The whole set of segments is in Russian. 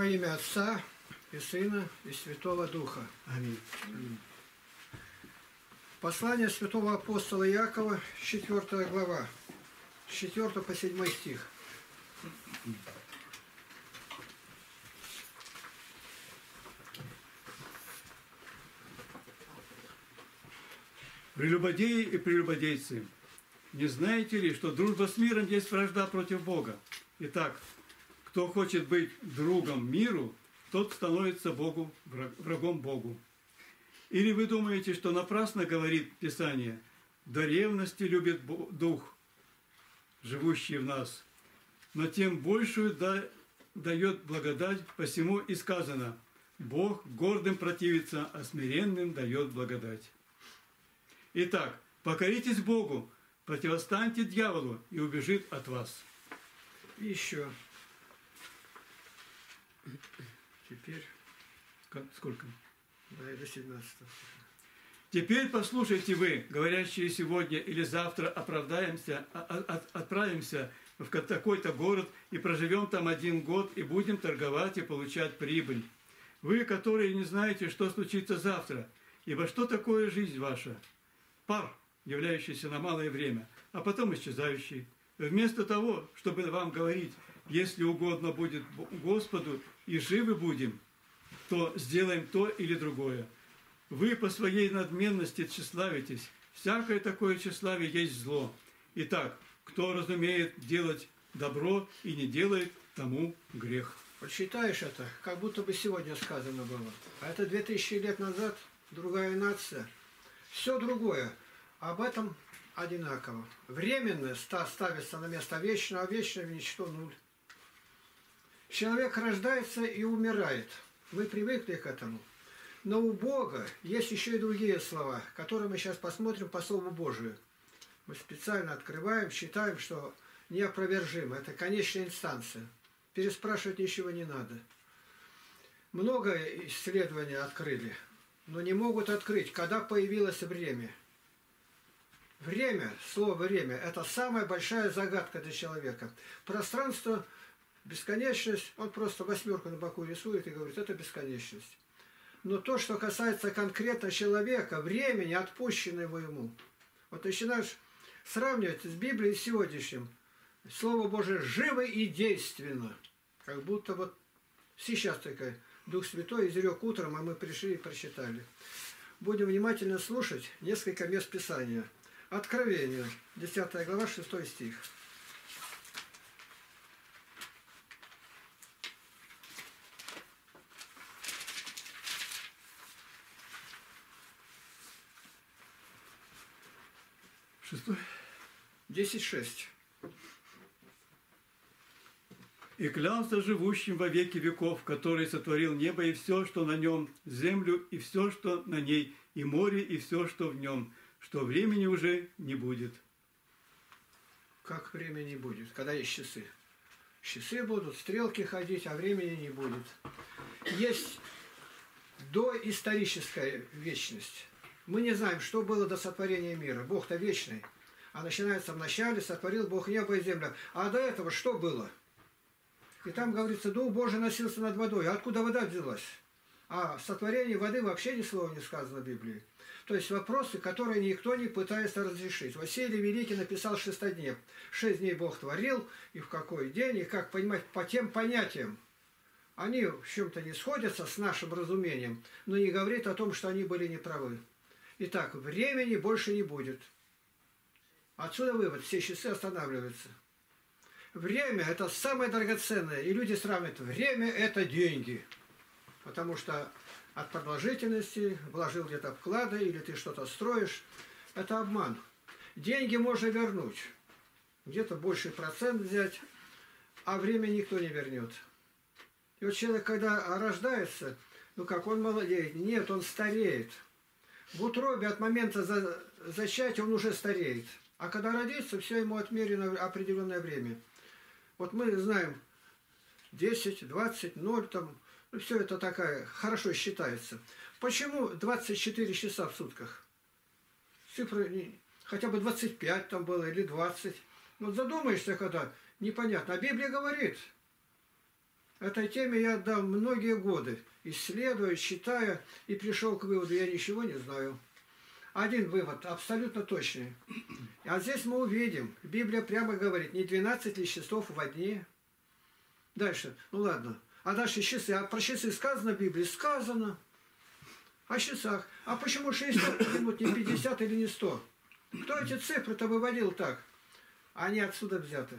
Во имя Отца и Сына и Святого Духа. Аминь. Послание святого апостола Иакова, 4 глава, с 4 по 7 стих. Прелюбодеи и прелюбодейцы, не знаете ли, что дружба с миром есть вражда против Бога? Итак, кто хочет быть другом миру, тот становится врагом Богу. Или вы думаете, что напрасно говорит Писание: до ревности любит Дух, живущий в нас, но тем большую дает благодать, посему и сказано: Бог гордым противится, а смиренным дает благодать. Итак, покоритесь Богу, противостаньте дьяволу, и убежит от вас. И еще. Теперь. Сколько? Да, и до 17. Теперь послушайте вы, говорящие сегодня или завтра отправимся в такой-то город и проживем там 1 год и будем торговать и получать прибыль. Вы, которые не знаете, что случится завтра, ибо что такое жизнь ваша? Пар, являющийся на малое время, а потом исчезающий. Вместо того, чтобы вам говорить: если угодно будет Господу и живы будем, то сделаем то или другое. Вы по своей надменности тщеславитесь. Всякое такое тщеславие есть зло. Итак, кто разумеет делать добро и не делает, тому грех. Вот читаешь это, как будто бы сегодня сказано было. А это 2000 лет назад, другая нация. Все другое. Об этом одинаково. Временное ставится на место вечного, а вечное в ничто нуль. Человек рождается и умирает. Мы привыкли к этому. Но у Бога есть еще и другие слова, которые мы сейчас посмотрим по Слову Божию. Мы специально открываем, считаем, что неопровержимо. Это конечная инстанция. Переспрашивать ничего не надо. Много исследований открыли, но не могут открыть, когда появилось время. Время, слово «время» – это самая большая загадка для человека. Пространство, бесконечность, он просто 8 на боку рисует и говорит: это бесконечность. Но то, что касается конкретно человека, времени, отпущенного ему, вот начинаешь сравнивать с Библией с сегодняшним. Слово Божие живо и действенно. Как будто вот сейчас такая Дух Святой изрек утром, а мы пришли и прочитали. Будем внимательно слушать несколько мест Писания. Откровение, 10 глава, 6 стих. Шестой? 10:6. «И клялся живущим во веки веков, который сотворил небо и все, что на нем, землю и все, что на ней, и море и все, что в нем, что времени уже не будет». Как времени будет, когда есть часы? Часы будут, стрелки ходить, а времени не будет. Есть доисторическая вечность. Мы не знаем, что было до сотворения мира. Бог-то вечный. А начинается в начале: сотворил Бог небо и землю. А до этого что было? И там говорится: Дух Божий носился над водой. А откуда вода взялась? А в сотворении воды вообще ни слова не сказано в Библии. То есть вопросы, которые никто не пытается разрешить. Василий Великий написал шестоднев. 6 дней Бог творил, и в какой день, и как понимать по тем понятиям. Они в чем-то не сходятся с нашим разумением, но не говорит о том, что они были неправы. Итак, времени больше не будет. Отсюда вывод: все часы останавливаются. Время – это самое драгоценное. И люди сравнивают: время – это деньги. Потому что от продолжительности вложил где-то вклады, или ты что-то строишь. Это обман. Деньги можно вернуть. Где-то больший процент взять, а время никто не вернет. И вот человек, когда рождается, ну как, он молодеет? Нет, он стареет. В утробе от момента зачатия он уже стареет. А когда родится, все ему отмерено определенное время. Вот мы знаем 10, 20, 0, там, ну, все это такая, хорошо считается. Почему 24 часа в сутках? Цифры хотя бы 25 там было или 20. Вот задумаешься, когда непонятно. А Библия говорит, Этой теме я отдал многие годы, исследуя, читая, и пришел к выводу, я ничего не знаю. Один вывод, абсолютно точный. А здесь мы увидим, Библия прямо говорит, не 12 ли часов во дне. Дальше, ну ладно. А дальше часы. А про часы сказано в Библии? Сказано. О часах. А почему 60 минут, не 50 или не 100? Кто эти цифры-то выводил так? Они отсюда взяты.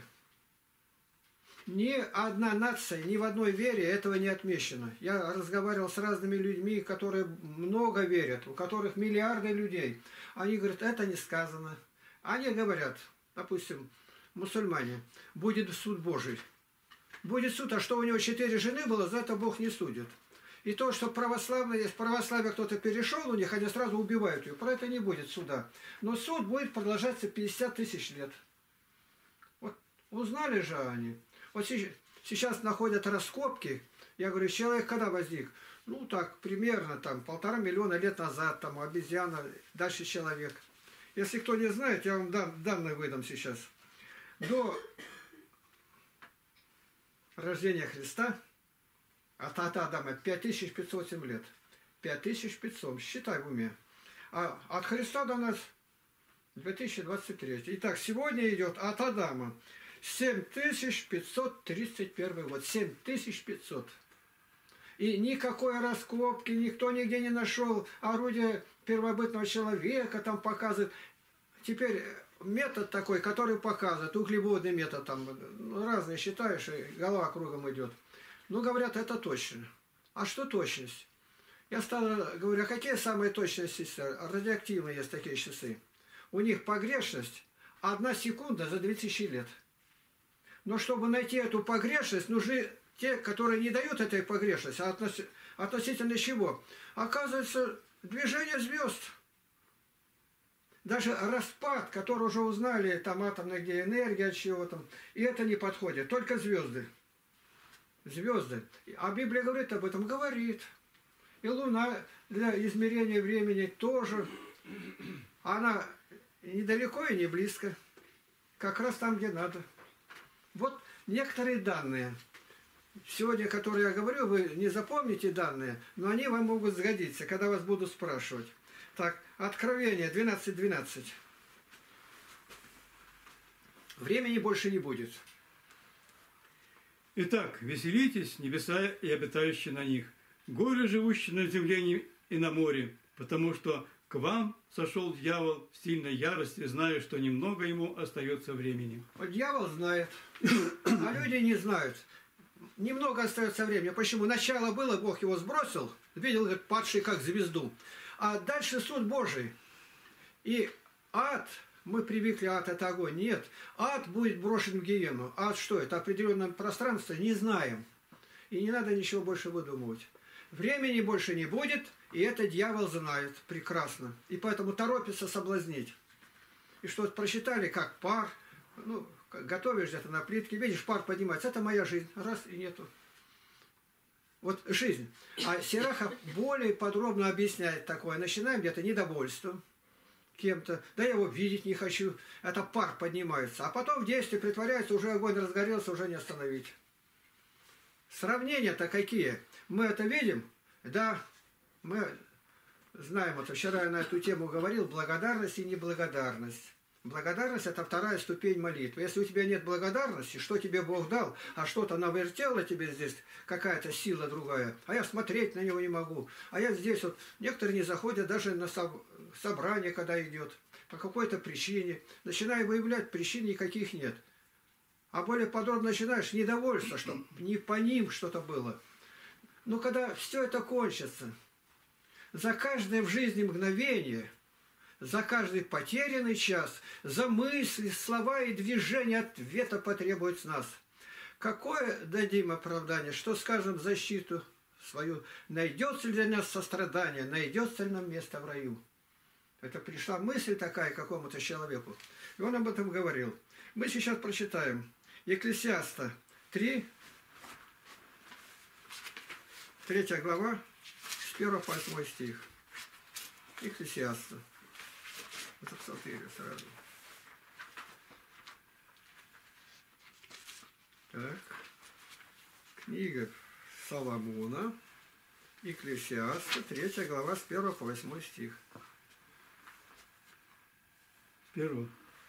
Ни одна нация, ни в одной вере этого не отмечено. Я разговаривал с разными людьми, которые много верят, у которых миллиарды людей. Они говорят, это не сказано. Они говорят, допустим, мусульмане, будет суд Божий. Будет суд, а что у него 4 жены было, за это Бог не судит. И то, что православные, в православие кто-то перешел у них, они сразу убивают ее. Про это не будет суда. Но суд будет продолжаться 50 тысяч лет. Вот узнали же они. Вот сейчас находят раскопки. Я говорю, человек когда возник? Ну так, примерно там 1,5 миллиона лет назад, там обезьяна, дальше человек. Если кто не знает, я вам данные выдам сейчас. До рождения Христа, от Адама 5507 лет. 5500, считай в уме. А от Христа до нас 2023. Итак, сегодня идет от Адама 7531 год. 7500. И никакой раскопки, никто нигде не нашел орудие первобытного человека, там показывает. Теперь метод такой, который показывает, углеводный метод, там разные считаешь, и голова кругом идет. Ну, говорят, это точно. А что точность? Я говорю, а какие самые точные часы? Радиоактивные есть такие часы. У них погрешность 1 секунда за 2000 лет. Но чтобы найти эту погрешность, нужны те, которые не дают этой погрешности. А относительно чего? Оказывается, движение звезд. Даже распад, который уже узнали, там атомная где энергия, от чего там, и это не подходит. Только звезды. Звезды. А Библия говорит об этом? Говорит. И Луна для измерения времени тоже. Она недалеко и не близко. Как раз там, где надо. Вот некоторые данные. Сегодня, которые я говорю, вы не запомните данные, но они вам могут сгодиться, когда вас будут спрашивать. Так, Откровение 12:12. Времени больше не будет. Итак, веселитесь, небеса и обитающие на них, горы, живущие на земле и на море, потому что к вам сошел дьявол в сильной ярости, зная, что немного ему остается времени. Вот дьявол знает, а люди не знают. Немного остается времени. Почему? Начало было, Бог его сбросил, видел, говорит, падший как звезду. А дальше суд Божий. И ад, мы привыкли, ад это огонь. Нет, ад будет брошен в гиену. Ад что это? Определенное пространство? Не знаем. И не надо ничего больше выдумывать. Времени больше не будет, и это дьявол знает прекрасно. И поэтому торопится соблазнить. И что прочитали, как пар, ну, готовишь где-то на плитке, видишь, пар поднимается. Это моя жизнь. Раз, и нету. Вот жизнь. А Сираха более подробно объясняет такое. Начинаем где-то недовольством кем-то. Да я его видеть не хочу. Это пар поднимается. А потом в действии притворяется, уже огонь разгорелся, уже не остановить. Сравнения-то какие? Мы это видим? Да, мы знаем это. Вчера я на эту тему говорил. Благодарность и неблагодарность. Благодарность – это вторая ступень молитвы. Если у тебя нет благодарности, что тебе Бог дал, а что-то навертело тебе здесь, какая-то сила другая, а я смотреть на него не могу, а я здесь вот, некоторые не заходят даже на собрание, когда идет, по какой-то причине, начинаю выявлять, причин никаких нет. А более подробно начинаешь недовольство, что не по ним что-то было. Но когда все это кончится, за каждое в жизни мгновение – за каждый потерянный час, за мысли, слова и движения ответа потребует с нас. Какое дадим оправдание, что скажем в защиту свою? Найдется ли для нас сострадание, найдется ли нам место в раю? Это пришла мысль такая какому-то человеку. И он об этом говорил. Мы сейчас прочитаем. Екклесиаста 3 глава, с 1 по 8 стих. Екклесиаста. Это псалтырь сразу. Так. Книга Соломона, Екклесиаста, 3 глава, с 1 по 8 стих. Первого.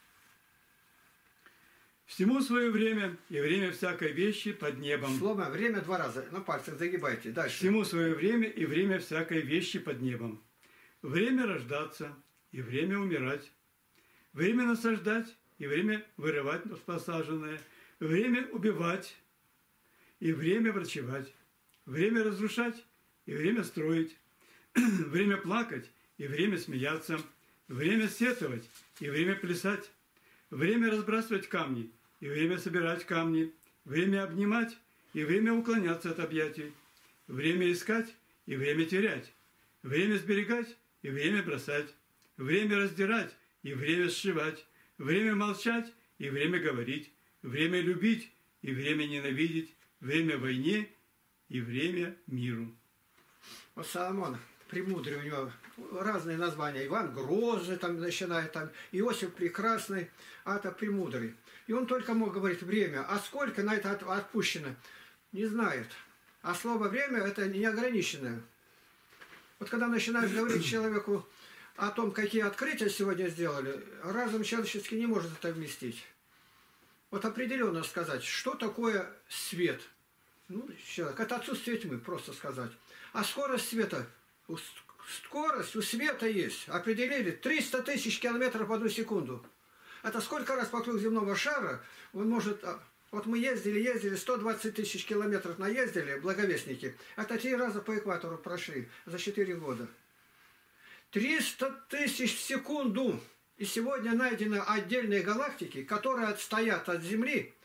Всему свое время, и время всякой вещи под небом. Слово «время» 2 раза. На пальцах загибайте. Дальше. Всему свое время, и время всякой вещи под небом. Время рождаться, и время умирать. Время насаждать, и время вырывать посаженное. Время убивать, и время врачевать. Время разрушать, и время строить. Время плакать, и время смеяться. Время сетовать, и время плясать. Время разбрасывать камни, и время собирать камни. Время обнимать, и время уклоняться от объятий. Время искать, и время терять. Время сберегать, и время бросать. Время раздирать, и время сшивать. Время молчать, и время говорить. Время любить, и время ненавидеть. Время войне, и время миру. Вот Соломон, премудрый, у него разные названия. Иван Грозный, там начинает, там Иосиф Прекрасный, а это премудрый. И он только мог говорить время. А сколько на это отпущено, не знает. А слово «время» – это неограниченное. Вот когда начинаешь говорить человеку о том, какие открытия сегодня сделали, разум человеческий не может это вместить. Вот определенно сказать, что такое свет. Ну, человек, это отсутствие тьмы, просто сказать. А скорость света, скорость у света есть. Определили 300 тысяч километров в 1 секунду. Это сколько раз вокруг земного шара он может... Вот мы ездили, 120 тысяч километров наездили, благовестники. Это 3 раза по экватору прошли за 4 года. 300 тысяч в секунду. И сегодня найдены отдельные галактики, которые отстоят от Земли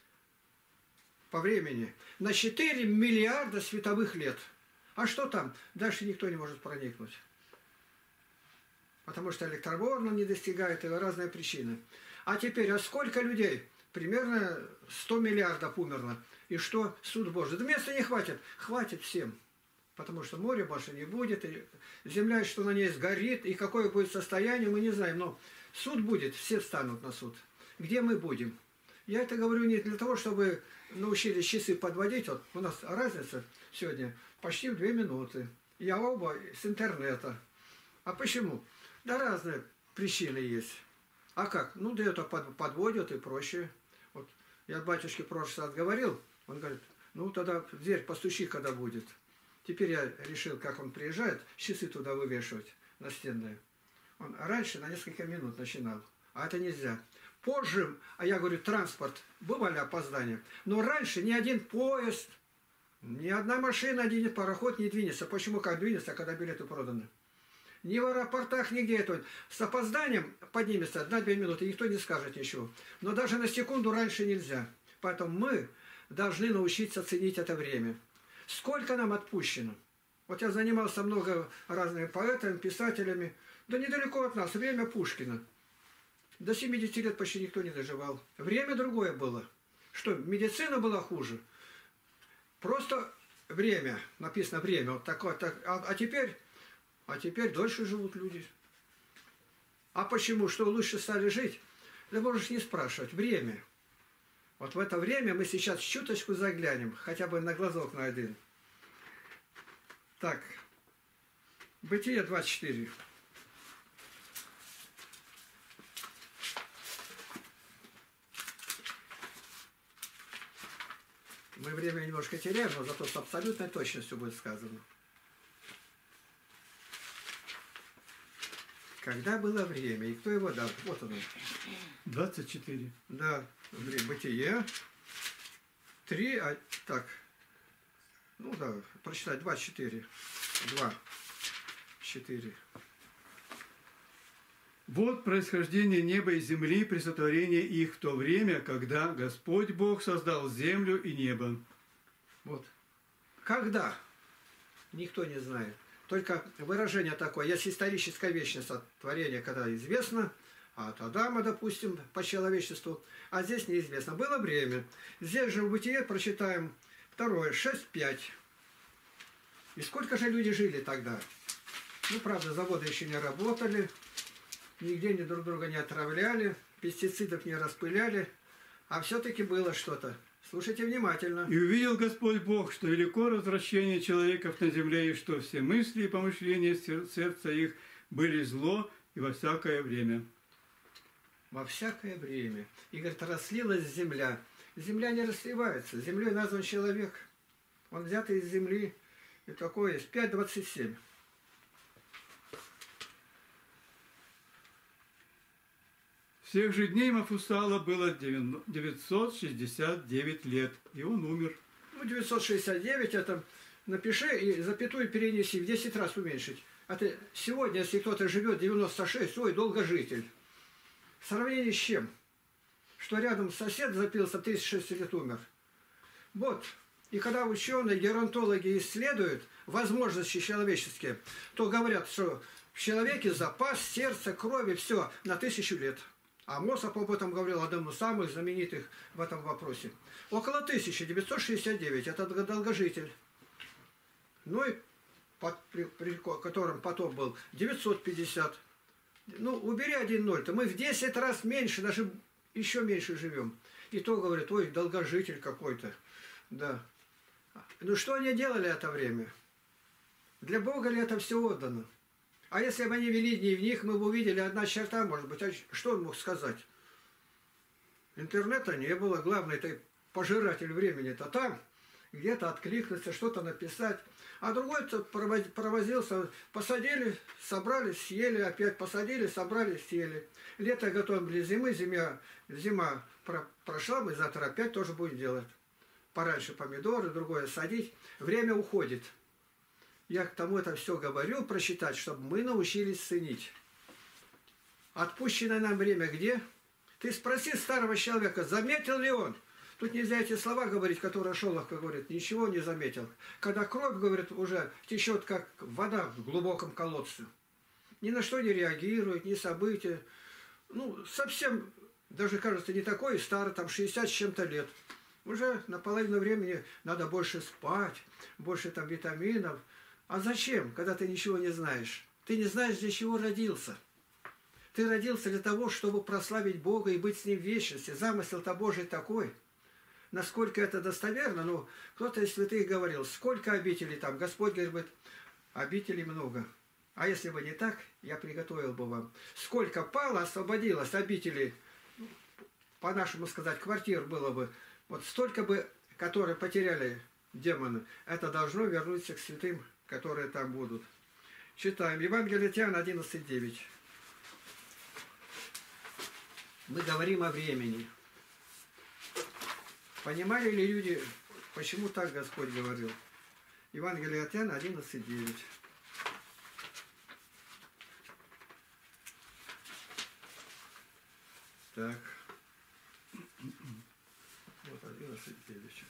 по времени на 4 миллиарда световых лет. А что там? Дальше никто не может проникнуть. Потому что электроволна не достигает, и разные причины. А теперь, а сколько людей? Примерно 100 миллиардов умерло. И что? Суд Божий. Да места не хватит. Хватит всем. Потому что моря больше не будет. И земля, что на ней сгорит. И какое будет состояние, мы не знаем. Но суд будет. Все встанут на суд. Где мы будем? Я это говорю не для того, чтобы научились часы подводить. Вот у нас разница сегодня почти в 2 минуты. Я оба с интернета. А почему? Да разные причины есть. А как? Ну, да это подводят и проще. Вот я батюшке в прошлый раз говорил, он говорит, ну тогда в дверь постучи, когда будет. Теперь я решил, как он приезжает, часы туда вывешивать настенные. Он раньше на несколько минут начинал, а это нельзя. Позже, а я говорю, транспорт, бывали опоздания, но раньше ни один поезд, ни одна машина, ни один пароход не двинется. Почему как двинется, когда билеты проданы? Ни в аэропортах, нигде это. С опозданием поднимется на 2 минуты, никто не скажет ничего. Но даже на секунду раньше нельзя. Поэтому мы должны научиться ценить это время. Сколько нам отпущено? Вот я занимался много разными поэтами, писателями. Да недалеко от нас, время Пушкина. До 70 лет почти никто не доживал. Время другое было. Что, медицина была хуже? Просто время, написано время, вот такое. А теперь дольше живут люди. А почему? Что лучше стали жить? Да можешь не спрашивать. Время. Вот в это время мы сейчас чуточку заглянем, хотя бы на глазок на один. Так. Бытие 24. Мы время немножко теряем, но зато с абсолютной точностью будет сказано. Когда было время, и кто его дал? Вот оно. 24. Да, Бытие. 3, так. Ну да, прочитать 24. 2, 4. Вот происхождение неба и земли при сотворении их в то время, когда Господь Бог создал землю и небо. Вот. Когда? Никто не знает. Только выражение такое. Есть историческая вечность от творения, когда известно, а от Адама, допустим, по человечеству, а здесь неизвестно. Было время. Здесь же в Бытие прочитаем 2, 6, 5. И сколько же люди жили тогда? Ну, правда, заводы еще не работали, нигде друг друга не отравляли, пестицидов не распыляли, а все-таки было что-то. Слушайте внимательно. И увидел Господь Бог, что велико развращение человеков на земле, и что все мысли и помышления сердца их были зло и во всякое время. Во всякое время. И, говорит, расслилась земля. Земля не расливается. Землей назван человек. Он взятый из земли. И такое есть. 5:27. Всех же дней Мафусала было 969 лет, и он умер. Ну, 969 это напиши и запятую перенеси, в 10 раз уменьшить. А ты сегодня, если кто-то живет 96, ой, долгожитель. В сравнении с чем? Что рядом сосед запился, 36 лет умер. Вот. И когда ученые, геронтологи исследуют возможности человеческие, то говорят, что в человеке запас сердца, крови, все на 1000 лет. А Мосоп об этом говорил, одному из самых знаменитых в этом вопросе. Около 1969, это долгожитель. Ну и при котором потом был 950. Ну, убери 1 0, то мы в 10 раз меньше, даже еще меньше живем. И то говорит, ой, долгожитель какой-то. Да. Ну что они делали это время? Для Бога ли это все отдано? А если бы они вели дневник, мы бы увидели одна черта, может быть. А что он мог сказать? Интернета не было. Главное, это пожиратель времени-то там. Где-то откликнуться, что-то написать. А другой-то провозился. Посадили, собрали, съели. Опять посадили, собрали, съели. Лето готовим для зимы. Зима прошла, мы завтра опять тоже будем делать. Пораньше помидоры, другое садить. Время уходит. Я к тому это все говорю, прочитать, чтобы мы научились ценить. Отпущенное нам время где? Ты спроси старого человека, заметил ли он? Тут нельзя эти слова говорить, которые Шолохов говорит, ничего не заметил. Когда кровь, говорит, уже течет, как вода в глубоком колодце. Ни на что не реагирует, ни события. Ну, совсем, даже кажется, не такой старый, там 60 с чем-то лет. Уже на половину времени надо больше спать, больше там витаминов. А зачем, когда ты ничего не знаешь? Ты не знаешь, для чего родился. Ты родился для того, чтобы прославить Бога и быть с Ним в вечности. Замысел-то Божий такой. Насколько это достоверно, ну, кто-то из святых говорил, сколько обителей там. Господь говорит, обителей много. А если бы не так, я приготовил бы вам. Сколько пало, освободилось обителей, по-нашему сказать, квартир было бы. Вот столько бы, которые потеряли демоны, это должно вернуться к святым, которые там будут. Читаем. Евангелие от Иоанна 11:9. Мы говорим о времени. Понимали ли люди, почему так Господь говорил? Евангелие от Иоанна 11:9. Так. Вот 11:9.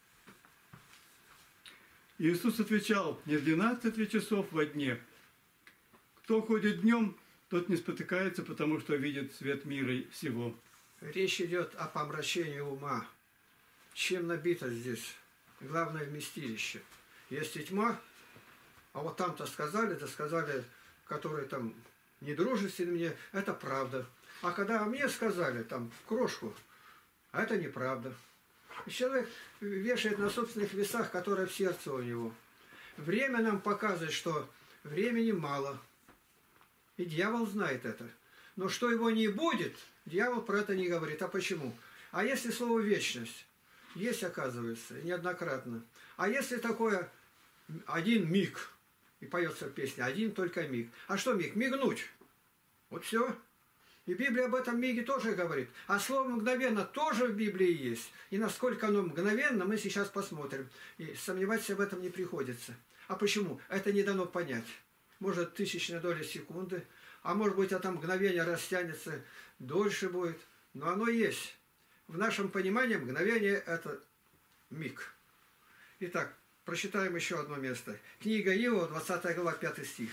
Иисус отвечал, не в 12 ли часов во дне? Кто ходит днем, тот не спотыкается, потому что видит свет мира всего. Речь идет о помрачении ума. Чем набито здесь? Главное вместилище. Есть и тьма, а вот там-то сказали, да сказали, которые там недружественны мне, это правда. А когда мне сказали, там, крошку, а это неправда. И человек вешает на собственных весах, которые в сердце у него. Время нам показывает, что времени мало. И дьявол знает это. Но что его не будет, дьявол про это не говорит. А почему? А если слово «вечность»? Есть, оказывается, неоднократно. А если такое один миг, и поется песня, один только миг. А что миг? Мигнуть. Вот все. И Библия об этом миге тоже говорит. А слово «мгновенно» тоже в Библии есть. И насколько оно мгновенно, мы сейчас посмотрим. И сомневаться в этом не приходится. А почему? Это не дано понять. Может, тысячная доля секунды, а может быть, это мгновение растянется, дольше будет. Но оно есть. В нашем понимании мгновение – это миг. Итак, прочитаем еще одно место. Книга Иова, 20 глава, 5 стих.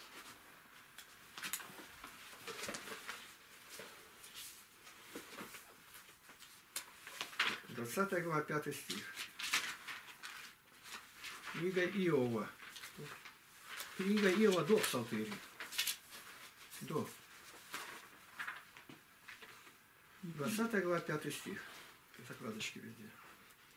20 глава, 5 стих. Книга Иова. Книга Иова до Псалтыри. До. 20 глава, 5 стих. Закладочки везде.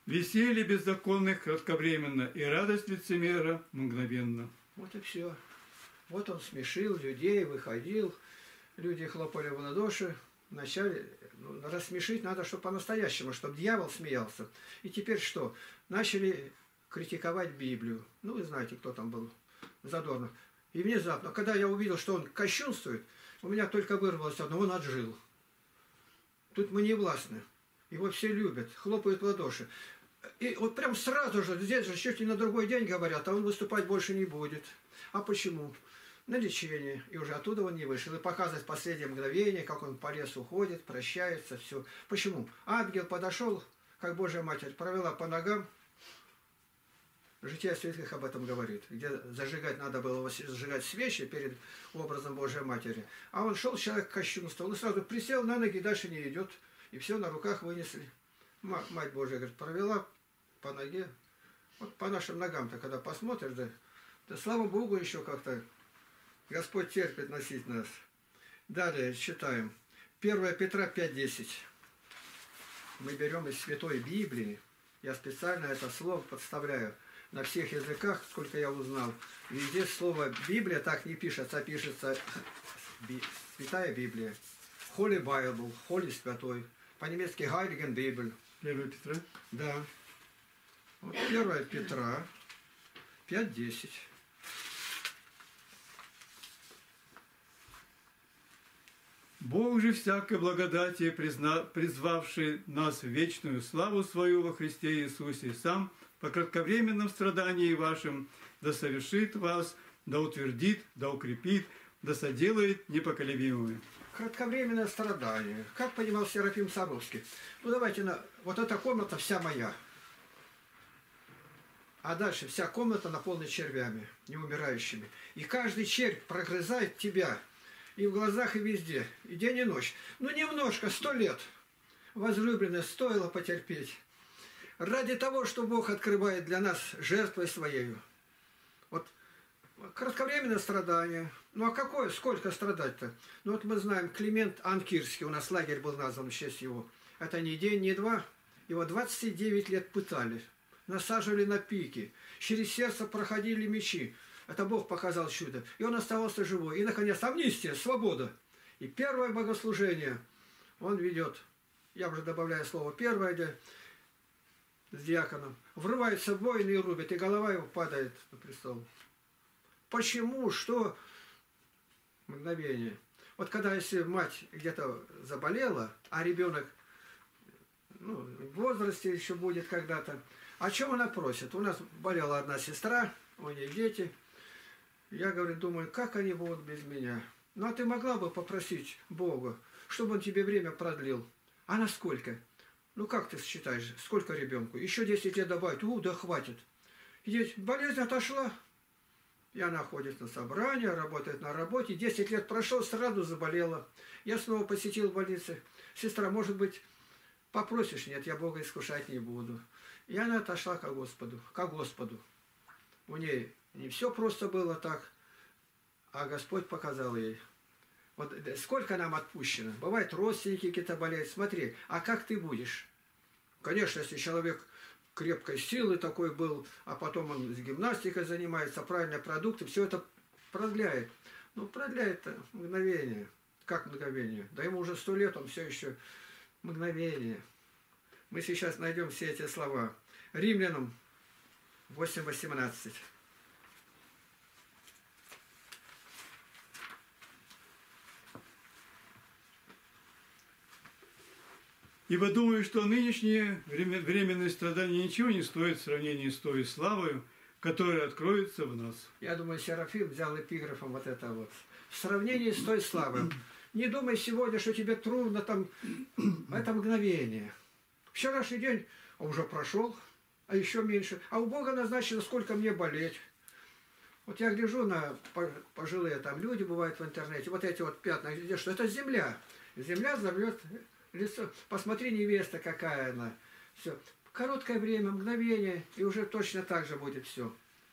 Веселье беззаконных кратковременно, и радость лицемера мгновенно. Вот и все. Вот он смешил людей, выходил, люди хлопали в ладоши. Вначале рассмешить надо, чтобы по-настоящему, чтобы дьявол смеялся. И теперь что? Начали критиковать Библию. Ну, вы знаете, кто там был, Задорнов. И внезапно, когда я увидел, что он кощунствует, у меня только вырвалось одно: он отжил. Тут мы не властны. Его все любят, хлопают в ладоши. И вот прям сразу же, здесь же чуть ли на другой день говорят, а он выступать больше не будет. А почему? На лечение. И уже оттуда он не вышел. И показывает последнее мгновение, как он по лесу ходит, прощается, все. Почему? Ангел подошел, как Божья Матерь, провела по ногам. Житие святых об этом говорит. Где зажигать надо было, зажигать свечи перед образом Божьей Матери. А он шел, человек кощунствовал, и сразу присел на ноги, дальше не идет. И все на руках вынесли. Мать Божья, говорит, провела по ноге. Вот по нашим ногам-то, когда посмотришь, да слава Богу, еще как-то Господь терпит носить нас. Далее читаем. 1 Петра 5:10. Мы берем из Святой Библии. Я специально это слово подставляю на всех языках, сколько я узнал. Везде слово Библия так не пишется, а пишется Святая Библия. Holy Bible, Holy Святой. По-немецки Heiligen Bibel. 1 Петра? Да. Вот 1 Петра 5:10. Бог же всякой благодати, призвавший нас в вечную славу свою во Христе Иисусе, сам по кратковременном страдании вашим, да совершит вас, да утвердит, да укрепит, да соделает непоколебимыми. Кратковременное страдание. Как понимал Серафим Саровский? Ну давайте, вот эта комната вся моя. А дальше вся комната наполнена червями, неумирающими. И каждый червь прогрызает тебя. И в глазах, и везде. И день, и ночь. Ну немножко, 100 лет. Возлюбленная, стоило потерпеть. Ради того, что Бог открывает для нас жертвой своей. Вот кратковременное страдание. Ну а какое, сколько страдать-то? Ну вот мы знаем, Климент Анкирский, у нас лагерь был назван в честь его. Это не день, не два. Его 29 лет пытали. Насаживали на пики. Через сердце проходили мечи. Это Бог показал чудо. И он оставался живой. И, наконец, амнистия, свобода. И первое богослужение он ведет. Я уже добавляю слово первое, где с диаконом. Врывается в воины и рубит, и голова его падает на престол. Почему? Что? Мгновение. Вот когда если мать где-то заболела, а ребенок в возрасте еще будет когда-то, о чем она просит? У нас болела одна сестра, у нее дети. Я, говорю, думаю, как они будут без меня? Ну, а ты могла бы попросить Бога, чтобы он тебе время продлил? А на сколько? Ну, как ты считаешь, сколько ребенку? Еще 10 лет добавить? Да хватит. И болезнь отошла. И она ходит на собрание, работает на работе. 10 лет прошло, сразу заболела. Я снова посетил больницу. Сестра, может быть, попросишь? Нет, я Бога искушать не буду. И она отошла к Господу. К Господу. У ней не все просто было так, а Господь показал ей. Вот сколько нам отпущено. Бывает, родственники какие-то болеют. Смотри, а как ты будешь? Конечно, если человек крепкой силы такой был, а потом он с гимнастикой занимается, правильные продукты, все это продляет. Ну, продляет мгновение. Как мгновение? Да ему уже 100 лет, он все еще мгновение. Мы сейчас найдем все эти слова. Римлянам 8:18. Ибо думаю, что нынешние временные страдания ничего не стоят в сравнении с той славою, которая откроется в нас. Я думаю, Серафим взял эпиграфом вот это вот. В сравнении с той славой. Не думай сегодня, что тебе трудно там, это мгновение. Вчерашний день уже прошел, а еще меньше. А у Бога назначено, сколько мне болеть. Вот я гляжу на пожилые там люди, бывают в интернете, вот эти вот пятна, где что? Это земля. Земля зовет лицо. Посмотри, невеста какая она. Все. Короткое время, мгновение, и уже точно так же будет все.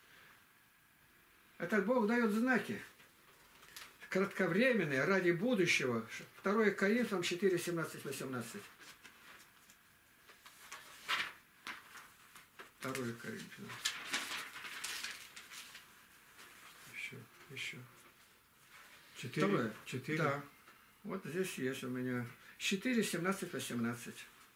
Это Бог дает знаки. Кратковременные, ради будущего. 2 Коринфянам 4:17-18. 2 Коринфянам. Еще. 4. Да. Вот здесь есть у меня 4, 17, 18.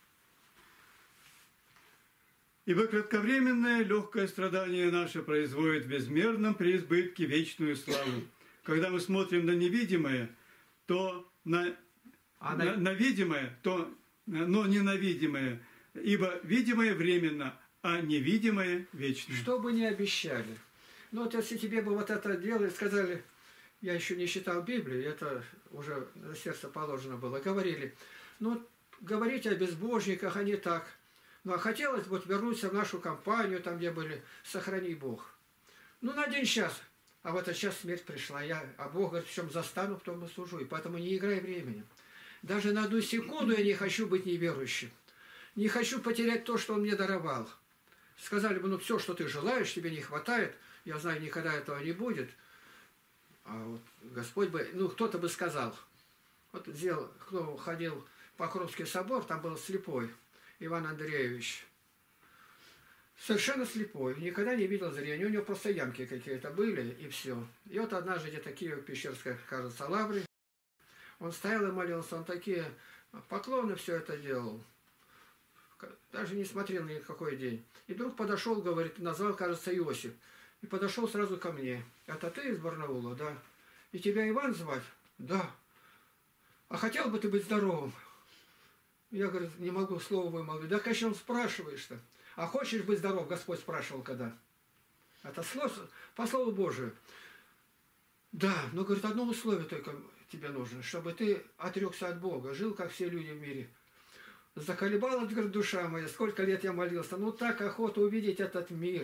Ибо кратковременное легкое страдание наше производит в безмерном преизбытке вечную славу. Когда мы смотрим на невидимое, то на видимое, но не на видимое. Ибо видимое временно, а невидимое вечно. Что бы ни обещали. Ну вот если тебе бы вот это делали, сказали, я еще не читал Библию, это уже на сердце положено было, говорили, ну говорите о безбожниках, а не так. Ну а хотелось вот вернуться в нашу компанию, там где были, сохрани Бог. Ну на один час, а в этот час смерть пришла, а Бог говорит, в чем застану, в том и служу, и поэтому не играй временем. Даже на одну секунду я не хочу быть неверующим. Не хочу потерять то, что Он мне даровал. Сказали бы, ну все, что ты желаешь, тебе не хватает. Я знаю, никогда этого не будет. А вот Господь бы, ну кто-то бы сказал. Вот кто ходил в Покровский собор, там был слепой Иван Андреевич. Совершенно слепой, никогда не видел зрения. У него просто ямки какие-то были, и все. И вот однажды где-то Киево-Пещерская, кажется, лавры. Он стоял и молился, он такие поклоны все это делал. Даже не смотрел ни на какой день. И вдруг подошел, говорит, назвал, кажется, Иосиф. И подошел сразу ко мне. Это ты из Барнаула? Да. И тебя Иван звать? Да. А хотел бы ты быть здоровым? Я, говорю, не могу слова вымолвить. Да, о чем спрашиваешь-то? А хочешь быть здоров? Господь спрашивал, когда. Это по слову Божию. Да, но, говорит, одно условие только тебе нужно, чтобы ты отрекся от Бога, жил, как все люди в мире. Заколебалась, говорит, душа моя, сколько лет я молился. Ну так охота увидеть этот мир.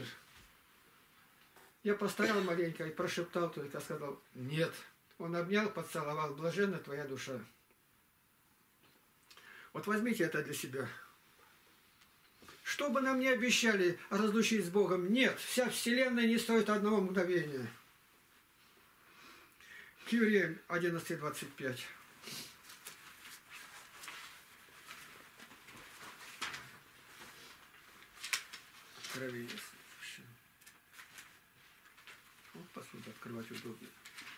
Я постоял маленько и прошептал только, сказал, нет. Он обнял, поцеловал, блаженна твоя душа. Вот возьмите это для себя. Что бы нам ни обещали разлучить с Богом, нет, вся вселенная не стоит одного мгновения. К Евреям 11:25. Откровение. Вот посуду открывать удобно.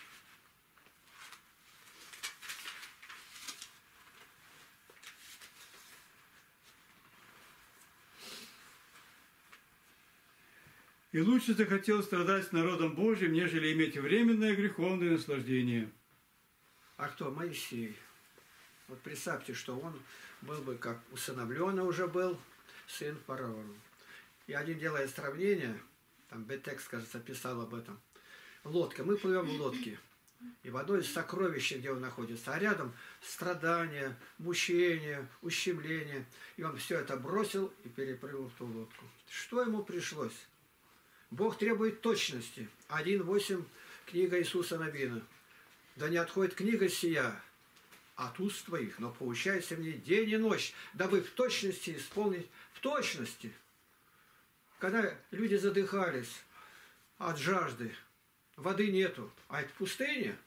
И лучше захотел страдать с народом Божьим, нежели иметь временное греховное наслаждение. А кто? Моисей. Вот представьте, что он был бы как усыновленный уже был, сын фараона. И один делает сравнение, там Бетекс, кажется, писал об этом. Лодка. Мы плывем в лодке. И в одной из сокровищ, где он находится, а рядом страдания, мучения, ущемления. И он все это бросил и перепрыгнул в ту лодку. Что ему пришлось? Бог требует точности. 1:8, книга Иисуса Навина. Да не отходит книга сия от уст твоих, но поучайся в ней день и ночь, дабы в точности исполнить, в точности. Когда люди задыхались от жажды, воды нету, а это пустыня,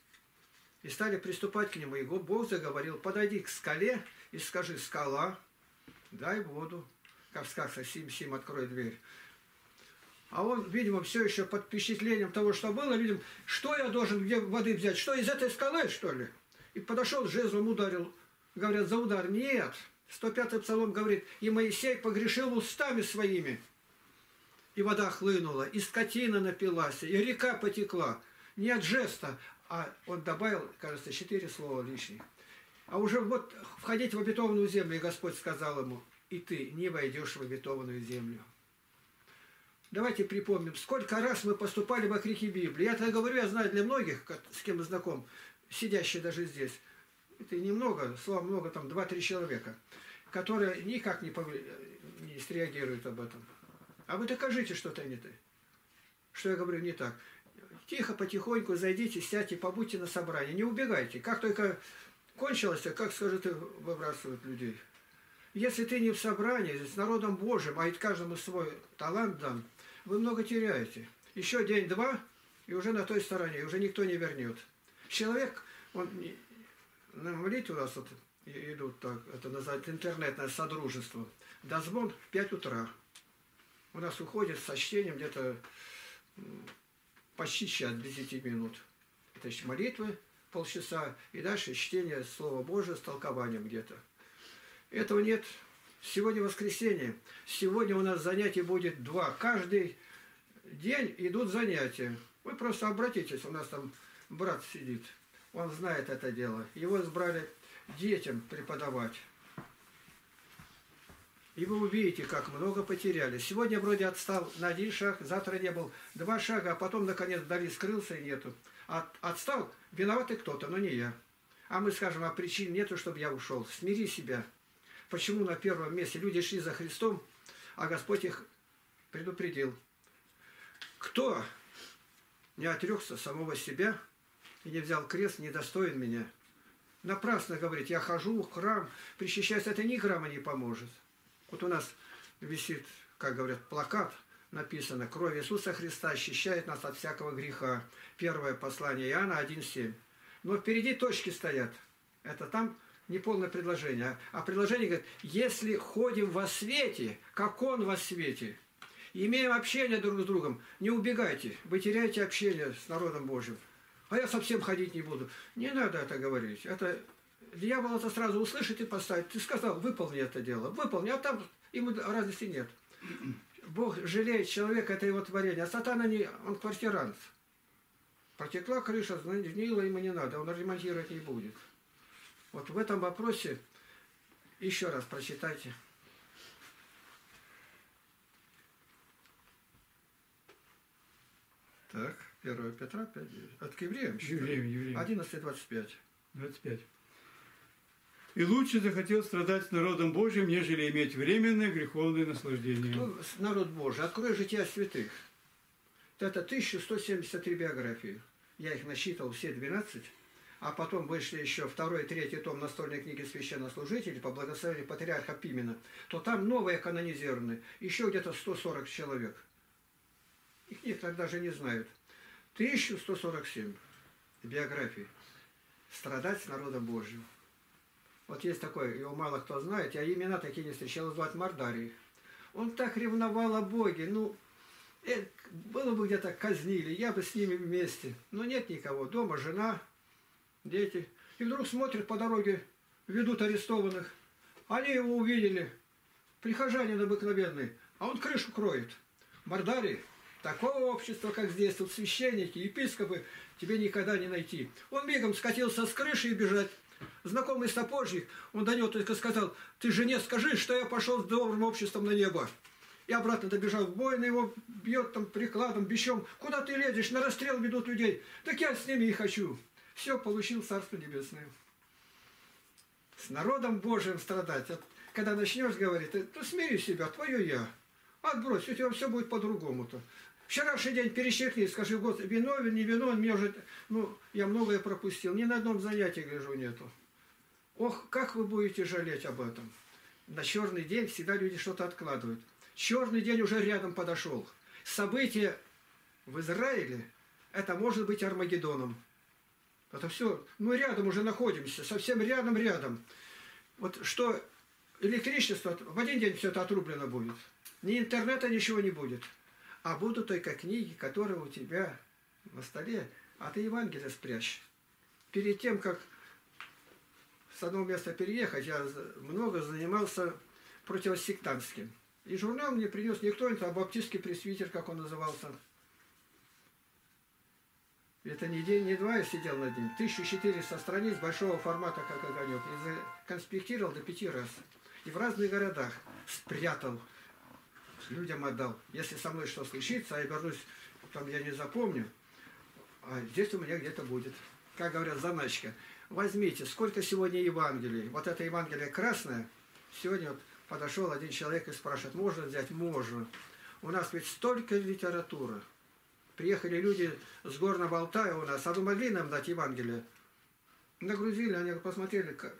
и стали приступать к нему, и Бог заговорил, подойди к скале и скажи, скала, дай воду, как в сказке, сим, открой дверь. А он, видимо, все еще под впечатлением того, что было, видим, что я должен, где воды взять, что из этой скалы, что ли? И подошел, жезлом ударил, говорят, за удар. Нет, 105-й псалом говорит, и Моисей погрешил устами своими. И вода хлынула, и скотина напилась, и река потекла. Не от жеста, а он добавил, кажется, 4 слова лишних. А уже вот входить в обетованную землю, и Господь сказал ему, и ты не войдешь в обетованную землю. Давайте припомним, сколько раз мы поступали во крики Библии. Я это говорю, я знаю для многих, с кем я знаком, сидящие даже здесь. Это немного, слова много, там 2-3 человека, которые никак не среагируют об этом. А вы докажите, что это не ты. Что я говорю не так. Тихо, потихоньку зайдите, сядьте, побудьте на собрании. Не убегайте. Как только кончилось, как скажут, выбрасывают людей. Если ты не в собрании, с народом Божьим, а ведь каждому свой талант дан, вы много теряете. Еще день-два, и уже на той стороне, уже никто не вернет. Человек, он на молитву у нас вот идут, так, это называется интернетное содружество, дозвон в 5 утра. у нас уходит со чтением где-то почти час, без 10 минут. То есть молитвы полчаса и дальше чтение Слова Божия с толкованием где-то. Этого нет. Сегодня воскресенье. Сегодня у нас занятий будет 2. Каждый день идут занятия. Вы просто обратитесь, у нас там брат сидит. Он знает это дело. Его избрали детям преподавать. И вы увидите, как много потеряли. Сегодня вроде отстал на 1 шаг, завтра не был 2 шага, а потом, наконец, вдали скрылся и нету. Отстал, виноватый кто-то, но не я. А мы скажем, а причин нету, чтобы я ушел. Смири себя. Почему на первом месте люди шли за Христом, а Господь их предупредил? Кто не отрекся самого себя и не взял крест, недостоин меня? Напрасно говорить, я хожу в храм, причащаюсь, это ни грамма не поможет. Вот у нас висит, как говорят, плакат, написано: «Кровь Иисуса Христа очищает нас от всякого греха». Первое послание Иоанна 1,7. Но впереди точки стоят. Это там не полное предложение. А предложение говорит: если ходим во свете, как Он во свете, имеем общение друг с другом, не убегайте, вы теряете общение с народом Божьим. А я совсем ходить не буду. Не надо это говорить. Это дьявол это сразу услышит и поставит. Ты сказал, выполни это дело. Выполни, а там ему разницы нет. Бог жалеет человека, это его творение. А сатана, он квартирант. Протекла крыша, сгнила, ему не надо, он ремонтировать не будет. Вот в этом вопросе еще раз прочитайте. Так, 1 Петра 5, от к евреям, 11:25. 25. «И лучше захотел страдать с народом Божьим, нежели иметь временное греховное наслаждение». Кто народ Божий? Открой жития святых. Это 1173 биографии. Я их насчитал все 12. А потом вышли еще 2 и 3 том настольной книги священнослужителей по благословению патриарха Пимена. То там новые канонизированные. Еще где-то 140 человек. Их некоторые даже не знают. 1147 биографий. Страдать с народом Божьим. Вот есть такой, его мало кто знает, я имена такие не встречал, звать Мордарий. Он так ревновал о Боге, ну, было бы где-то казнили, я бы с ними вместе. Но нет никого, дома жена, дети. И вдруг смотрят по дороге, ведут арестованных. Они его увидели, прихожанин обыкновенный, а он крышу кроет. Мордарий, такого общества, как здесь, тут священники, епископы, тебе никогда не найти. Он мигом скатился с крыши и бежать. Знакомый сапожник, он до него только сказал: ты жене скажи, что я пошел с добрым обществом на небо. И обратно добежал в бой, на его бьет там прикладом, бичом. Куда ты лезешь? На расстрел ведут людей. Так я с ними и хочу. Все, получил Царство Небесное. С народом Божиим страдать. Когда начнешь говорить, то смири себя, твое я. Отбрось, у тебя все будет по-другому-то. Вчерашний день перечеркни, скажи: Господи, виновен, не виновен, мне уже, я многое пропустил, ни на одном занятии, гляжу, нету. Ох, как вы будете жалеть об этом. На черный день всегда люди что-то откладывают. Черный день уже рядом подошел. Событие в Израиле, это может быть Армагеддоном. Это все, мы рядом уже находимся, совсем рядом. Вот что электричество, в один день все это отрублено будет. Ни интернета, ничего не будет. А будут только книги, которые у тебя на столе, а ты Евангелие спрячь. Перед тем, как с одного места переехать, я много занимался противосектантским. И журнал мне принес не кто-нибудь, а баптистский пресвитер, как он назывался. Это не день, не два я сидел над ним. 1400 страниц большого формата, как огонек. И конспектировал до 5 раз. И в разных городах спрятал. Людям отдал. Если со мной что случится, а я вернусь, там я не запомню, а здесь у меня где-то будет. Как говорят, заначка. Возьмите, сколько сегодня Евангелий. Вот это Евангелие красное. Сегодня вот подошел один человек и спрашивает: можно взять? Можно. У нас ведь столько литературы. Приехали люди с Горного Алтая у нас, а вы могли нам дать Евангелие? Нагрузили, они посмотрели, как